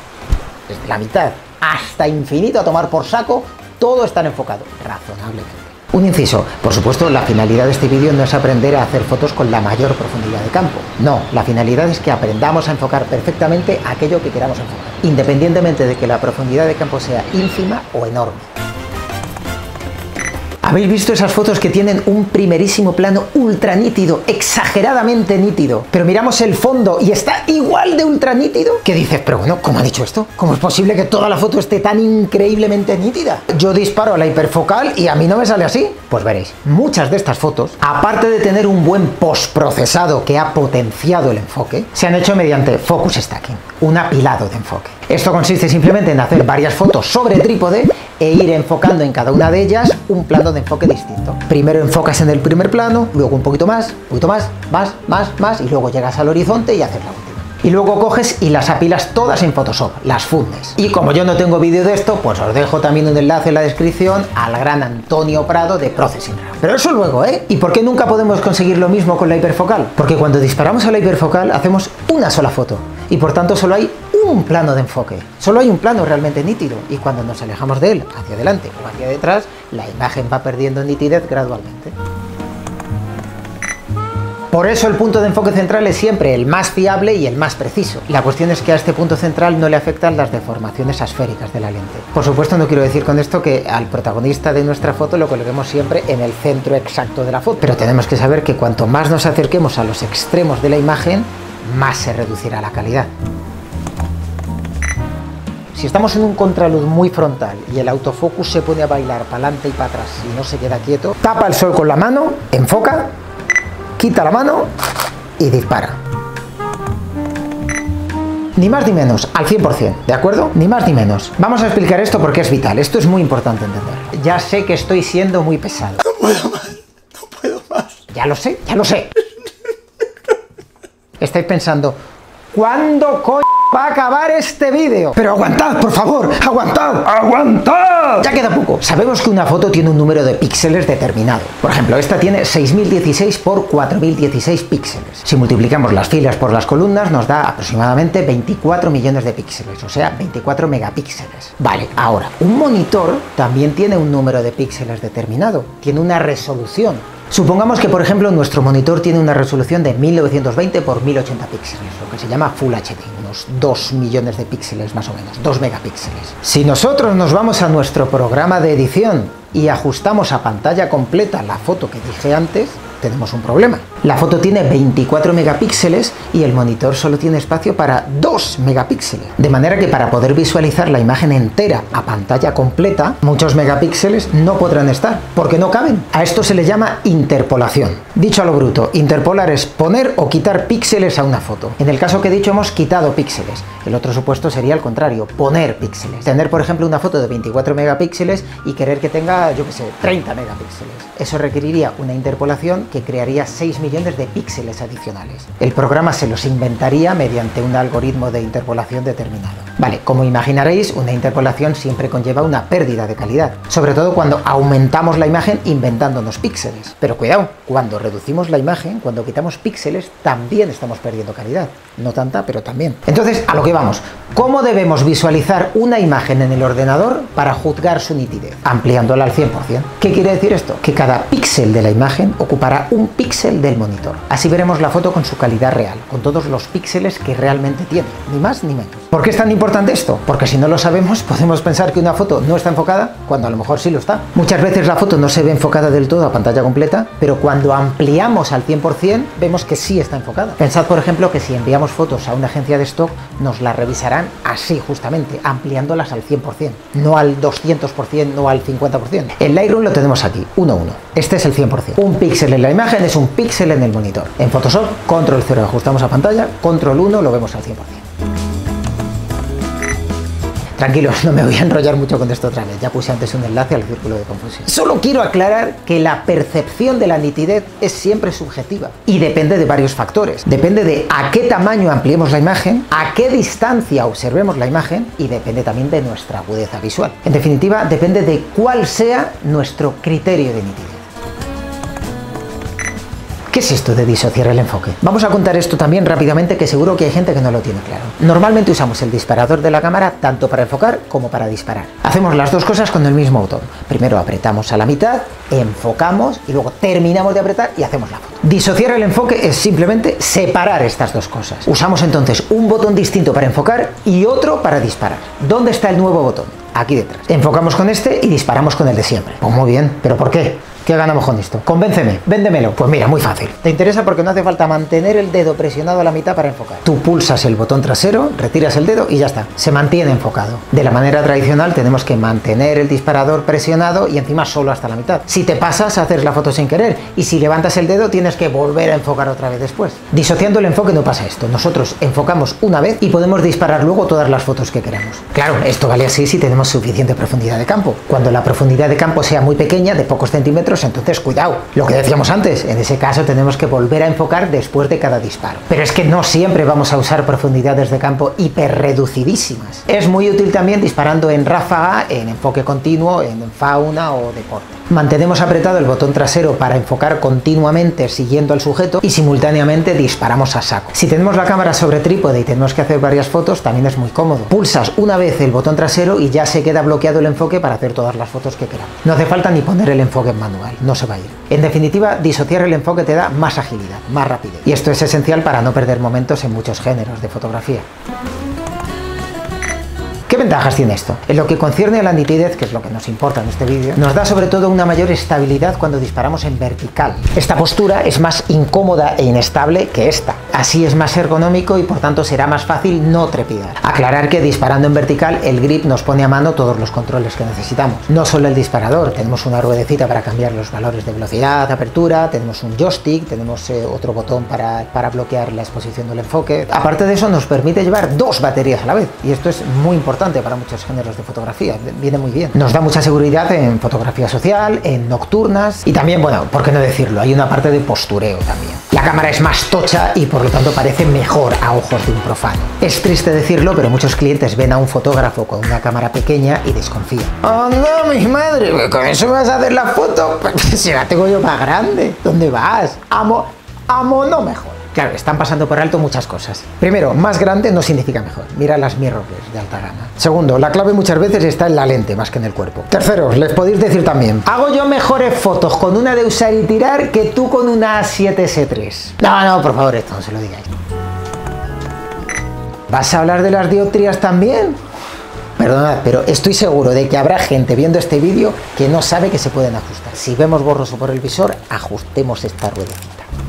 hasta infinito a tomar por saco, todo está enfocado, razonablemente. Un inciso, por supuesto, la finalidad de este vídeo no es aprender a hacer fotos con la mayor profundidad de campo. No, la finalidad es que aprendamos a enfocar perfectamente aquello que queramos enfocar, independientemente de que la profundidad de campo sea ínfima o enorme. ¿Habéis visto esas fotos que tienen un primerísimo plano ultra nítido, exageradamente nítido? Pero miramos el fondo y está igual de ultra nítido. ¿Qué dices? Pero bueno, ¿cómo ha dicho esto? ¿Cómo es posible que toda la foto esté tan increíblemente nítida? Yo disparo a la hiperfocal y a mí no me sale así. Pues veréis, muchas de estas fotos, aparte de tener un buen postprocesado que ha potenciado el enfoque, se han hecho mediante focus stacking, un apilado de enfoque. Esto consiste simplemente en hacer varias fotos sobre trípode e ir enfocando en cada una de ellas un plano de enfoque distinto. Primero enfocas en el primer plano, luego un poquito más, más, y luego llegas al horizonte y haces la última. Y luego coges y las apilas todas en Photoshop, las fundes. Y como yo no tengo vídeo de esto, pues os dejo también un enlace en la descripción al gran Antonio Prado de Processing Raw. Pero eso luego, ¿eh? ¿Y por qué nunca podemos conseguir lo mismo con la hiperfocal? Porque cuando disparamos a la hiperfocal hacemos una sola foto y por tanto solo hay un plano de enfoque. Solo hay un plano realmente nítido y cuando nos alejamos de él, hacia adelante o hacia detrás, la imagen va perdiendo nitidez gradualmente. Por eso el punto de enfoque central es siempre el más fiable y el más preciso. La cuestión es que a este punto central no le afectan las deformaciones asféricas de la lente. Por supuesto, no quiero decir con esto que al protagonista de nuestra foto lo coloquemos siempre en el centro exacto de la foto, pero tenemos que saber que cuanto más nos acerquemos a los extremos de la imagen, más se reducirá la calidad. Si estamos en un contraluz muy frontal y el autofocus se pone a bailar para adelante y para atrás y no se queda quieto, tapa el sol con la mano, enfoca, quita la mano y dispara. Ni más ni menos, al 100%, ¿de acuerdo? Ni más ni menos. Vamos a explicar esto porque es vital, esto es muy importante entender. Ya sé que estoy siendo muy pesado. No puedo más, no puedo más. Ya lo sé, ya lo sé. Estáis pensando, ¿cuándo coño va a acabar este vídeo? Pero aguantad, por favor, aguantad, aguantad. Ya queda poco. Sabemos que una foto tiene un número de píxeles determinado. Por ejemplo, esta tiene 6016 por 4016 píxeles. Si multiplicamos las filas por las columnas nos da aproximadamente 24 millones de píxeles, o sea, 24 megapíxeles. Vale, ahora, un monitor también tiene un número de píxeles determinado, tiene una resolución. Supongamos que, por ejemplo, nuestro monitor tiene una resolución de 1920 por 1080 píxeles, lo que se llama Full HD, unos 2 millones de píxeles más o menos, 2 megapíxeles. Si nosotros nos vamos a nuestro programa de edición y ajustamos a pantalla completa la foto que dije antes, tenemos un problema. La foto tiene 24 megapíxeles y el monitor solo tiene espacio para 2 megapíxeles. De manera que para poder visualizar la imagen entera a pantalla completa, muchos megapíxeles no podrán estar, porque no caben. A esto se le llama interpolación. Dicho a lo bruto, interpolar es poner o quitar píxeles a una foto. En el caso que he dicho hemos quitado píxeles. El otro supuesto sería el contrario, poner píxeles. Tener, por ejemplo, una foto de 24 megapíxeles y querer que tenga, yo qué sé, 30 megapíxeles. Eso requeriría una interpolación que crearía 6 millones de píxeles adicionales. El programa se los inventaría mediante un algoritmo de interpolación determinado. Vale, como imaginaréis, una interpolación siempre conlleva una pérdida de calidad, sobre todo cuando aumentamos la imagen inventándonos píxeles. Pero cuidado, cuando reducimos la imagen, cuando quitamos píxeles, también estamos perdiendo calidad. No tanta, pero también. Entonces, a lo que vamos. ¿Cómo debemos visualizar una imagen en el ordenador para juzgar su nitidez? Ampliándola al 100%. ¿Qué quiere decir esto? Que cada píxel de la imagen ocupará un píxel del monitor. Así veremos la foto con su calidad real, con todos los píxeles que realmente tiene, ni más ni menos. ¿Por qué es tan importante esto? Porque si no lo sabemos, podemos pensar que una foto no está enfocada, cuando a lo mejor sí lo está. Muchas veces la foto no se ve enfocada del todo a pantalla completa, pero cuando ampliamos al 100%, vemos que sí está enfocada. Pensad, por ejemplo, que si enviamos fotos a una agencia de stock, nos las revisarán así justamente, ampliándolas al 100%, no al 200%, no al 50%. El Lightroom lo tenemos aquí, 1:1. Este es el 100%. Un píxel en la imagen es un píxel en el monitor. En Photoshop, control 0 ajustamos a pantalla, control 1 lo vemos al 100%. Tranquilos, no me voy a enrollar mucho con esto otra vez, ya puse antes un enlace al círculo de confusión. Solo quiero aclarar que la percepción de la nitidez es siempre subjetiva y depende de varios factores. Depende de a qué tamaño ampliemos la imagen, a qué distancia observemos la imagen y depende también de nuestra agudeza visual. En definitiva, depende de cuál sea nuestro criterio de nitidez. ¿Qué es esto de disociar el enfoque? Vamos a contar esto también rápidamente, que seguro que hay gente que no lo tiene claro. Normalmente usamos el disparador de la cámara tanto para enfocar como para disparar. Hacemos las dos cosas con el mismo botón. Primero apretamos a la mitad, enfocamos y luego terminamos de apretar y hacemos la foto. Disociar el enfoque es simplemente separar estas dos cosas. Usamos entonces un botón distinto para enfocar y otro para disparar. ¿Dónde está el nuevo botón? Aquí detrás. Enfocamos con este y disparamos con el de siempre. Pues muy bien, ¿pero por qué? ¿Qué ganamos con esto? Convénceme, véndemelo. Pues mira, muy fácil. Te interesa porque no hace falta mantener el dedo presionado a la mitad para enfocar. Tú pulsas el botón trasero, retiras el dedo y ya está. Se mantiene enfocado. De la manera tradicional tenemos que mantener el disparador presionado y encima solo hasta la mitad. Si te pasas, haces la foto sin querer y si levantas el dedo tienes que volver a enfocar otra vez después. Disociando el enfoque no pasa esto. Nosotros enfocamos una vez y podemos disparar luego todas las fotos que queramos. Claro, esto vale así si tenemos suficiente profundidad de campo. Cuando la profundidad de campo sea muy pequeña, de pocos centímetros, entonces cuidado, lo que decíamos antes, en ese caso tenemos que volver a enfocar después de cada disparo. Pero es que no siempre vamos a usar profundidades de campo hiperreducidísimas. Es muy útil también disparando en ráfaga, en enfoque continuo, en fauna o deporte. Mantenemos apretado el botón trasero para enfocar continuamente siguiendo al sujeto y simultáneamente disparamos a saco. Si tenemos la cámara sobre trípode y tenemos que hacer varias fotos, también es muy cómodo. Pulsas una vez el botón trasero y ya se queda bloqueado el enfoque para hacer todas las fotos que queramos. No hace falta ni poner el enfoque en manual, no se va a ir. En definitiva, disociar el enfoque te da más agilidad, más rapidez. Y esto es esencial para no perder momentos en muchos géneros de fotografía. ¿Qué ventajas tiene esto? En lo que concierne a la nitidez, que es lo que nos importa en este vídeo, nos da sobre todo una mayor estabilidad cuando disparamos en vertical. Esta postura es más incómoda e inestable que esta. Así es más ergonómico y por tanto será más fácil no trepidar. Aclarar que disparando en vertical el grip nos pone a mano todos los controles que necesitamos. No solo el disparador, tenemos una ruedecita para cambiar los valores de velocidad, apertura, tenemos un joystick, tenemos otro botón para bloquear la exposición del enfoque. Aparte de eso nos permite llevar dos baterías a la vez y esto es muy importante para muchos géneros de fotografía, viene muy bien. Nos da mucha seguridad en fotografía social, en nocturnas y también, bueno, por qué no decirlo, hay una parte de postureo también. La cámara es más tocha y por lo tanto parece mejor a ojos de un profano. Es triste decirlo, pero muchos clientes ven a un fotógrafo con una cámara pequeña y desconfían. ¡Oh no, mi madre! ¿Con eso vas a hacer la foto? Si la tengo yo más grande. ¿Dónde vas? Amo no mejor. Claro, están pasando por alto muchas cosas. Primero, más grande no significa mejor. Mira las mirrorless de alta gama. Segundo, la clave muchas veces está en la lente más que en el cuerpo. Tercero, les podéis decir también: hago yo mejores fotos con una de usar y tirar que tú con una A7S3. No, por favor, esto no se lo digáis. ¿Vas a hablar de las dioptrías también? Perdonad, pero estoy seguro de que habrá gente viendo este vídeo que no sabe que se pueden ajustar. Si vemos borroso por el visor, ajustemos esta ruedecita.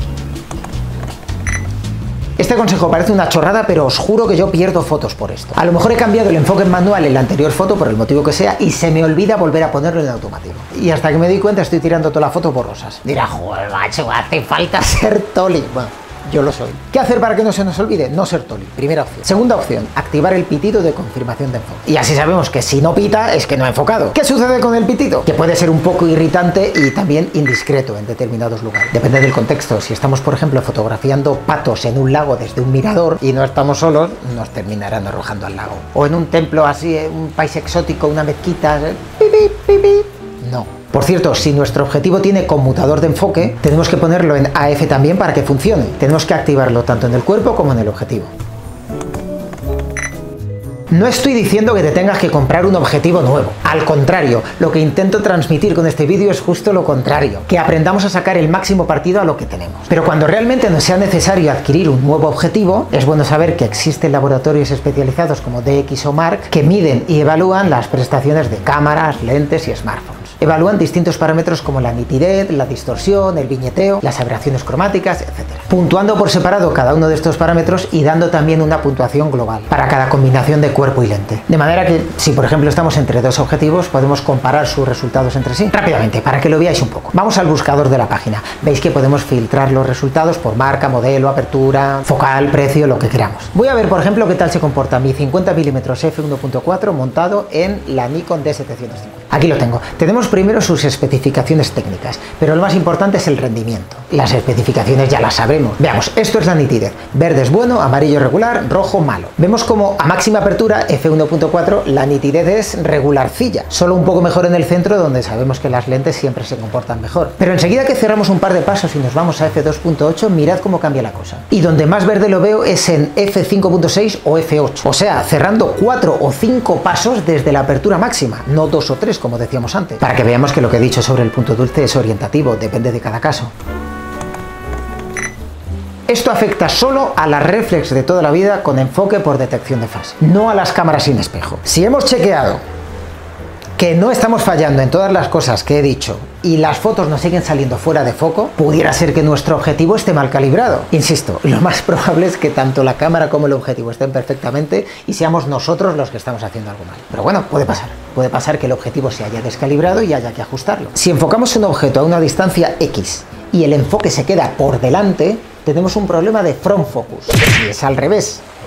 Este consejo parece una chorrada, pero os juro que yo pierdo fotos por esto. A lo mejor he cambiado el enfoque en manual en la anterior foto por el motivo que sea y se me olvida volver a ponerlo en automático. Y hasta que me doy cuenta estoy tirando toda la foto borrosas. Dirá, joder, macho, hace falta ser toli. Bueno, yo lo soy. ¿Qué hacer para que no se nos olvide? No ser toli. Primera opción. Segunda opción, activar el pitido de confirmación de enfoque. Y así sabemos que si no pita es que no ha enfocado. ¿Qué sucede con el pitido? Que puede ser un poco irritante y también indiscreto en determinados lugares. Depende del contexto. Si estamos, por ejemplo, fotografiando patos en un lago desde un mirador y no estamos solos, nos terminarán arrojando al lago. O en un templo así, un país exótico, una mezquita, no. Por cierto, si nuestro objetivo tiene conmutador de enfoque, tenemos que ponerlo en AF también para que funcione. Tenemos que activarlo tanto en el cuerpo como en el objetivo. No estoy diciendo que te tengas que comprar un objetivo nuevo. Al contrario, lo que intento transmitir con este vídeo es justo lo contrario. Que aprendamos a sacar el máximo partido a lo que tenemos. Pero cuando realmente nos sea necesario adquirir un nuevo objetivo, es bueno saber que existen laboratorios especializados como DxOMark que miden y evalúan las prestaciones de cámaras, lentes y smartphones. Evalúan distintos parámetros como la nitidez, la distorsión, el viñeteo, las aberraciones cromáticas, etc. Puntuando por separado cada uno de estos parámetros y dando también una puntuación global para cada combinación de cuerpo y lente. De manera que, si por ejemplo estamos entre dos objetivos, podemos comparar sus resultados entre sí. Rápidamente, para que lo veáis un poco. Vamos al buscador de la página. Veis que podemos filtrar los resultados por marca, modelo, apertura, focal, precio, lo que queramos. Voy a ver, por ejemplo, qué tal se comporta mi 50 mm f1.4 montado en la Nikon D750. Aquí lo tengo. Tenemos primero sus especificaciones técnicas, pero lo más importante es el rendimiento. Las especificaciones ya las sabemos. Veamos, esto es la nitidez. Verde es bueno, amarillo regular, rojo malo. Vemos como a máxima apertura f1.4 la nitidez es regularcilla, solo un poco mejor en el centro donde sabemos que las lentes siempre se comportan mejor. Pero enseguida que cerramos un par de pasos y nos vamos a f2.8, mirad cómo cambia la cosa. Y donde más verde lo veo es en f5.6 o f8. O sea, cerrando 4 o 5 pasos desde la apertura máxima, no 2 o 3 como decíamos antes, para que veamos que lo que he dicho sobre el punto dulce es orientativo, depende de cada caso. Esto afecta solo a las reflex de toda la vida con enfoque por detección de fase, no a las cámaras sin espejo. Si hemos chequeado que no estamos fallando en todas las cosas que he dicho y las fotos nos siguen saliendo fuera de foco, pudiera ser que nuestro objetivo esté mal calibrado. Insisto, lo más probable es que tanto la cámara como el objetivo estén perfectamente y seamos nosotros los que estamos haciendo algo mal. Pero bueno, puede pasar. Puede pasar que el objetivo se haya descalibrado y haya que ajustarlo. Si enfocamos un objeto a una distancia X y el enfoque se queda por delante, tenemos un problema de front focus. Si es al revés,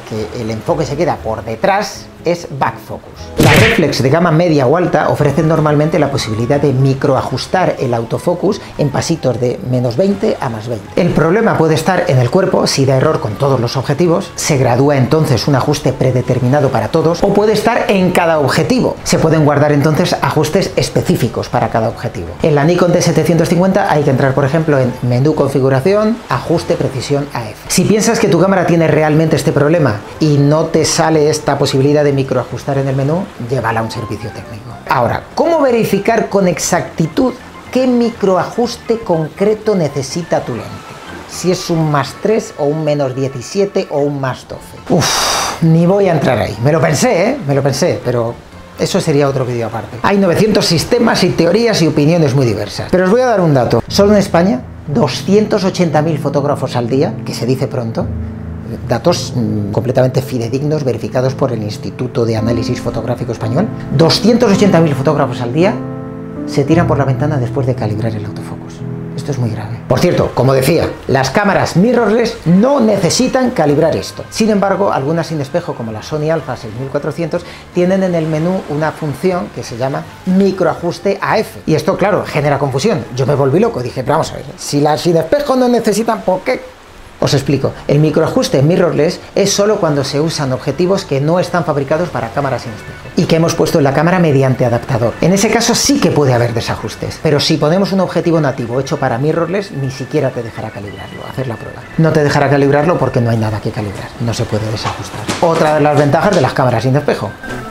que el enfoque se queda por detrás es back focus. Las reflex de gama media o alta ofrecen normalmente la posibilidad de microajustar el autofocus en pasitos de -20 a +20. El problema puede estar en el cuerpo si da error con todos los objetivos, se gradúa entonces un ajuste predeterminado para todos, o puede estar en cada objetivo. Se pueden guardar entonces ajustes específicos para cada objetivo. En la Nikon D750 hay que entrar, por ejemplo, en menú configuración, ajuste precisión AF. Si piensas que tu cámara tiene realmente este problema y no te sale esta posibilidad de microajustar en el menú, llévala a un servicio técnico. Ahora, ¿cómo verificar con exactitud qué microajuste concreto necesita tu lente? Si es un +3 o un -17 o un +12. Ni voy a entrar ahí. Me lo pensé, pero eso sería otro vídeo aparte. Hay 900 sistemas y teorías y opiniones muy diversas. Pero os voy a dar un dato. Solo en España, 280.000 fotógrafos al día, que se dice pronto, datos completamente fidedignos, verificados por el Instituto de Análisis Fotográfico Español. 280.000 fotógrafos al día se tiran por la ventana después de calibrar el autofocus. Esto es muy grave. Por cierto, como decía, las cámaras mirrorless no necesitan calibrar esto. Sin embargo, algunas sin espejo, como la Sony Alpha 6400, tienen en el menú una función que se llama microajuste AF. Y esto, claro, genera confusión. Yo me volví loco, dije, pero vamos a ver, si las sin espejo no necesitan, ¿por qué? Os explico, el microajuste mirrorless es solo cuando se usan objetivos que no están fabricados para cámaras sin espejo y que hemos puesto en la cámara mediante adaptador. En ese caso sí que puede haber desajustes, pero si ponemos un objetivo nativo hecho para mirrorless, ni siquiera te dejará calibrarlo, hacer la prueba. No te dejará calibrarlo porque no hay nada que calibrar, no se puede desajustar. Otra de las ventajas de las cámaras sin espejo.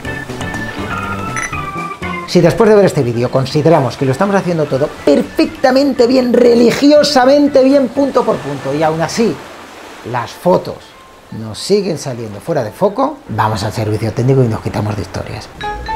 Si después de ver este vídeo consideramos que lo estamos haciendo todo perfectamente bien, religiosamente bien, punto por punto, y aún así las fotos nos siguen saliendo fuera de foco, vamos al servicio técnico y nos quitamos de historias.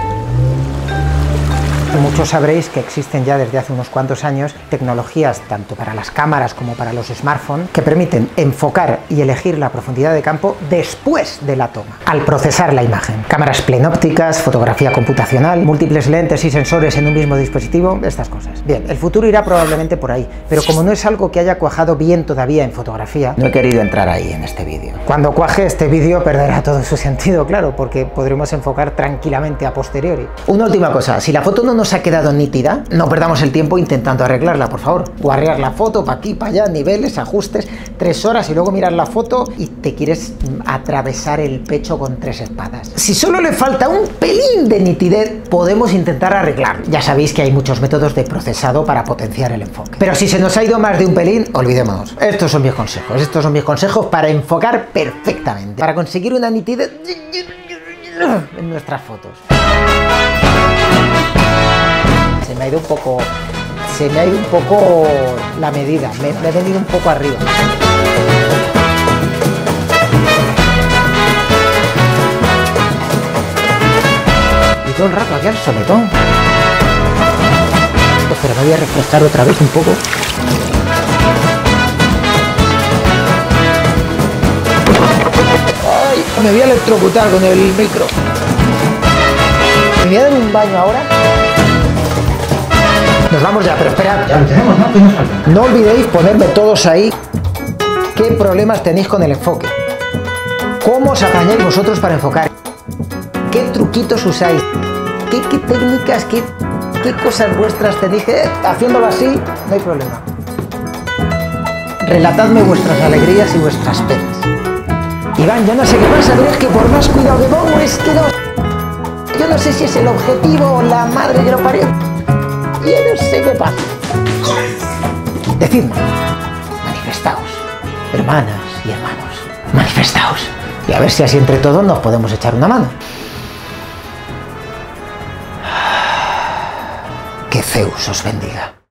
Muchos sabréis que existen ya desde hace unos cuantos años tecnologías tanto para las cámaras como para los smartphones que permiten enfocar y elegir la profundidad de campo después de la toma, al procesar la imagen. Cámaras plenópticas, fotografía computacional, múltiples lentes y sensores en un mismo dispositivo, estas cosas. Bien, el futuro irá probablemente por ahí, pero como no es algo que haya cuajado bien todavía en fotografía, no he querido entrar ahí en este vídeo. Cuando cuaje este vídeo perderá todo su sentido, claro, porque podremos enfocar tranquilamente a posteriori. Una última cosa, si la foto no nos ha quedado nítida, no perdamos el tiempo intentando arreglarla, por favor. Guarrear la foto para aquí, para allá, niveles, ajustes, 3 horas y luego mirar la foto y te quieres atravesar el pecho con 3 espadas. Si solo le falta un pelín de nitidez, podemos intentar arreglarlo. Ya sabéis que hay muchos métodos de procesado para potenciar el enfoque. Pero si se nos ha ido más de un pelín, olvidémonos. Estos son mis consejos para enfocar perfectamente, para conseguir una nitidez en nuestras fotos. Se me ha ido un poco la medida, me he venido un poco arriba. Y todo el rato aquí al soletón. Pues pero me voy a refrescar otra vez un poco. ¡Ay! Me voy a electrocutar con el micro. Me voy a dar un baño ahora. Nos vamos ya, pero esperad. Ya lo tenemos, ¿no? ¿Qué nos falta? No olvidéis ponerme todos ahí qué problemas tenéis con el enfoque. ¿Cómo os apañáis vosotros para enfocar? ¿Qué truquitos usáis? ¿Qué técnicas, qué cosas vuestras tenéis que... haciéndolo así, no hay problema. Relatadme vuestras alegrías y vuestras penas. Iván, yo no sé qué pasa, pero es que por más cuidado que pongo, es que no... Yo no sé si es el objetivo o la madre que lo parió. Yo no sé qué pasa. Decidme, manifestaos, hermanas y hermanos, manifestaos. Y a ver si así entre todos nos podemos echar una mano. Que Zeus os bendiga.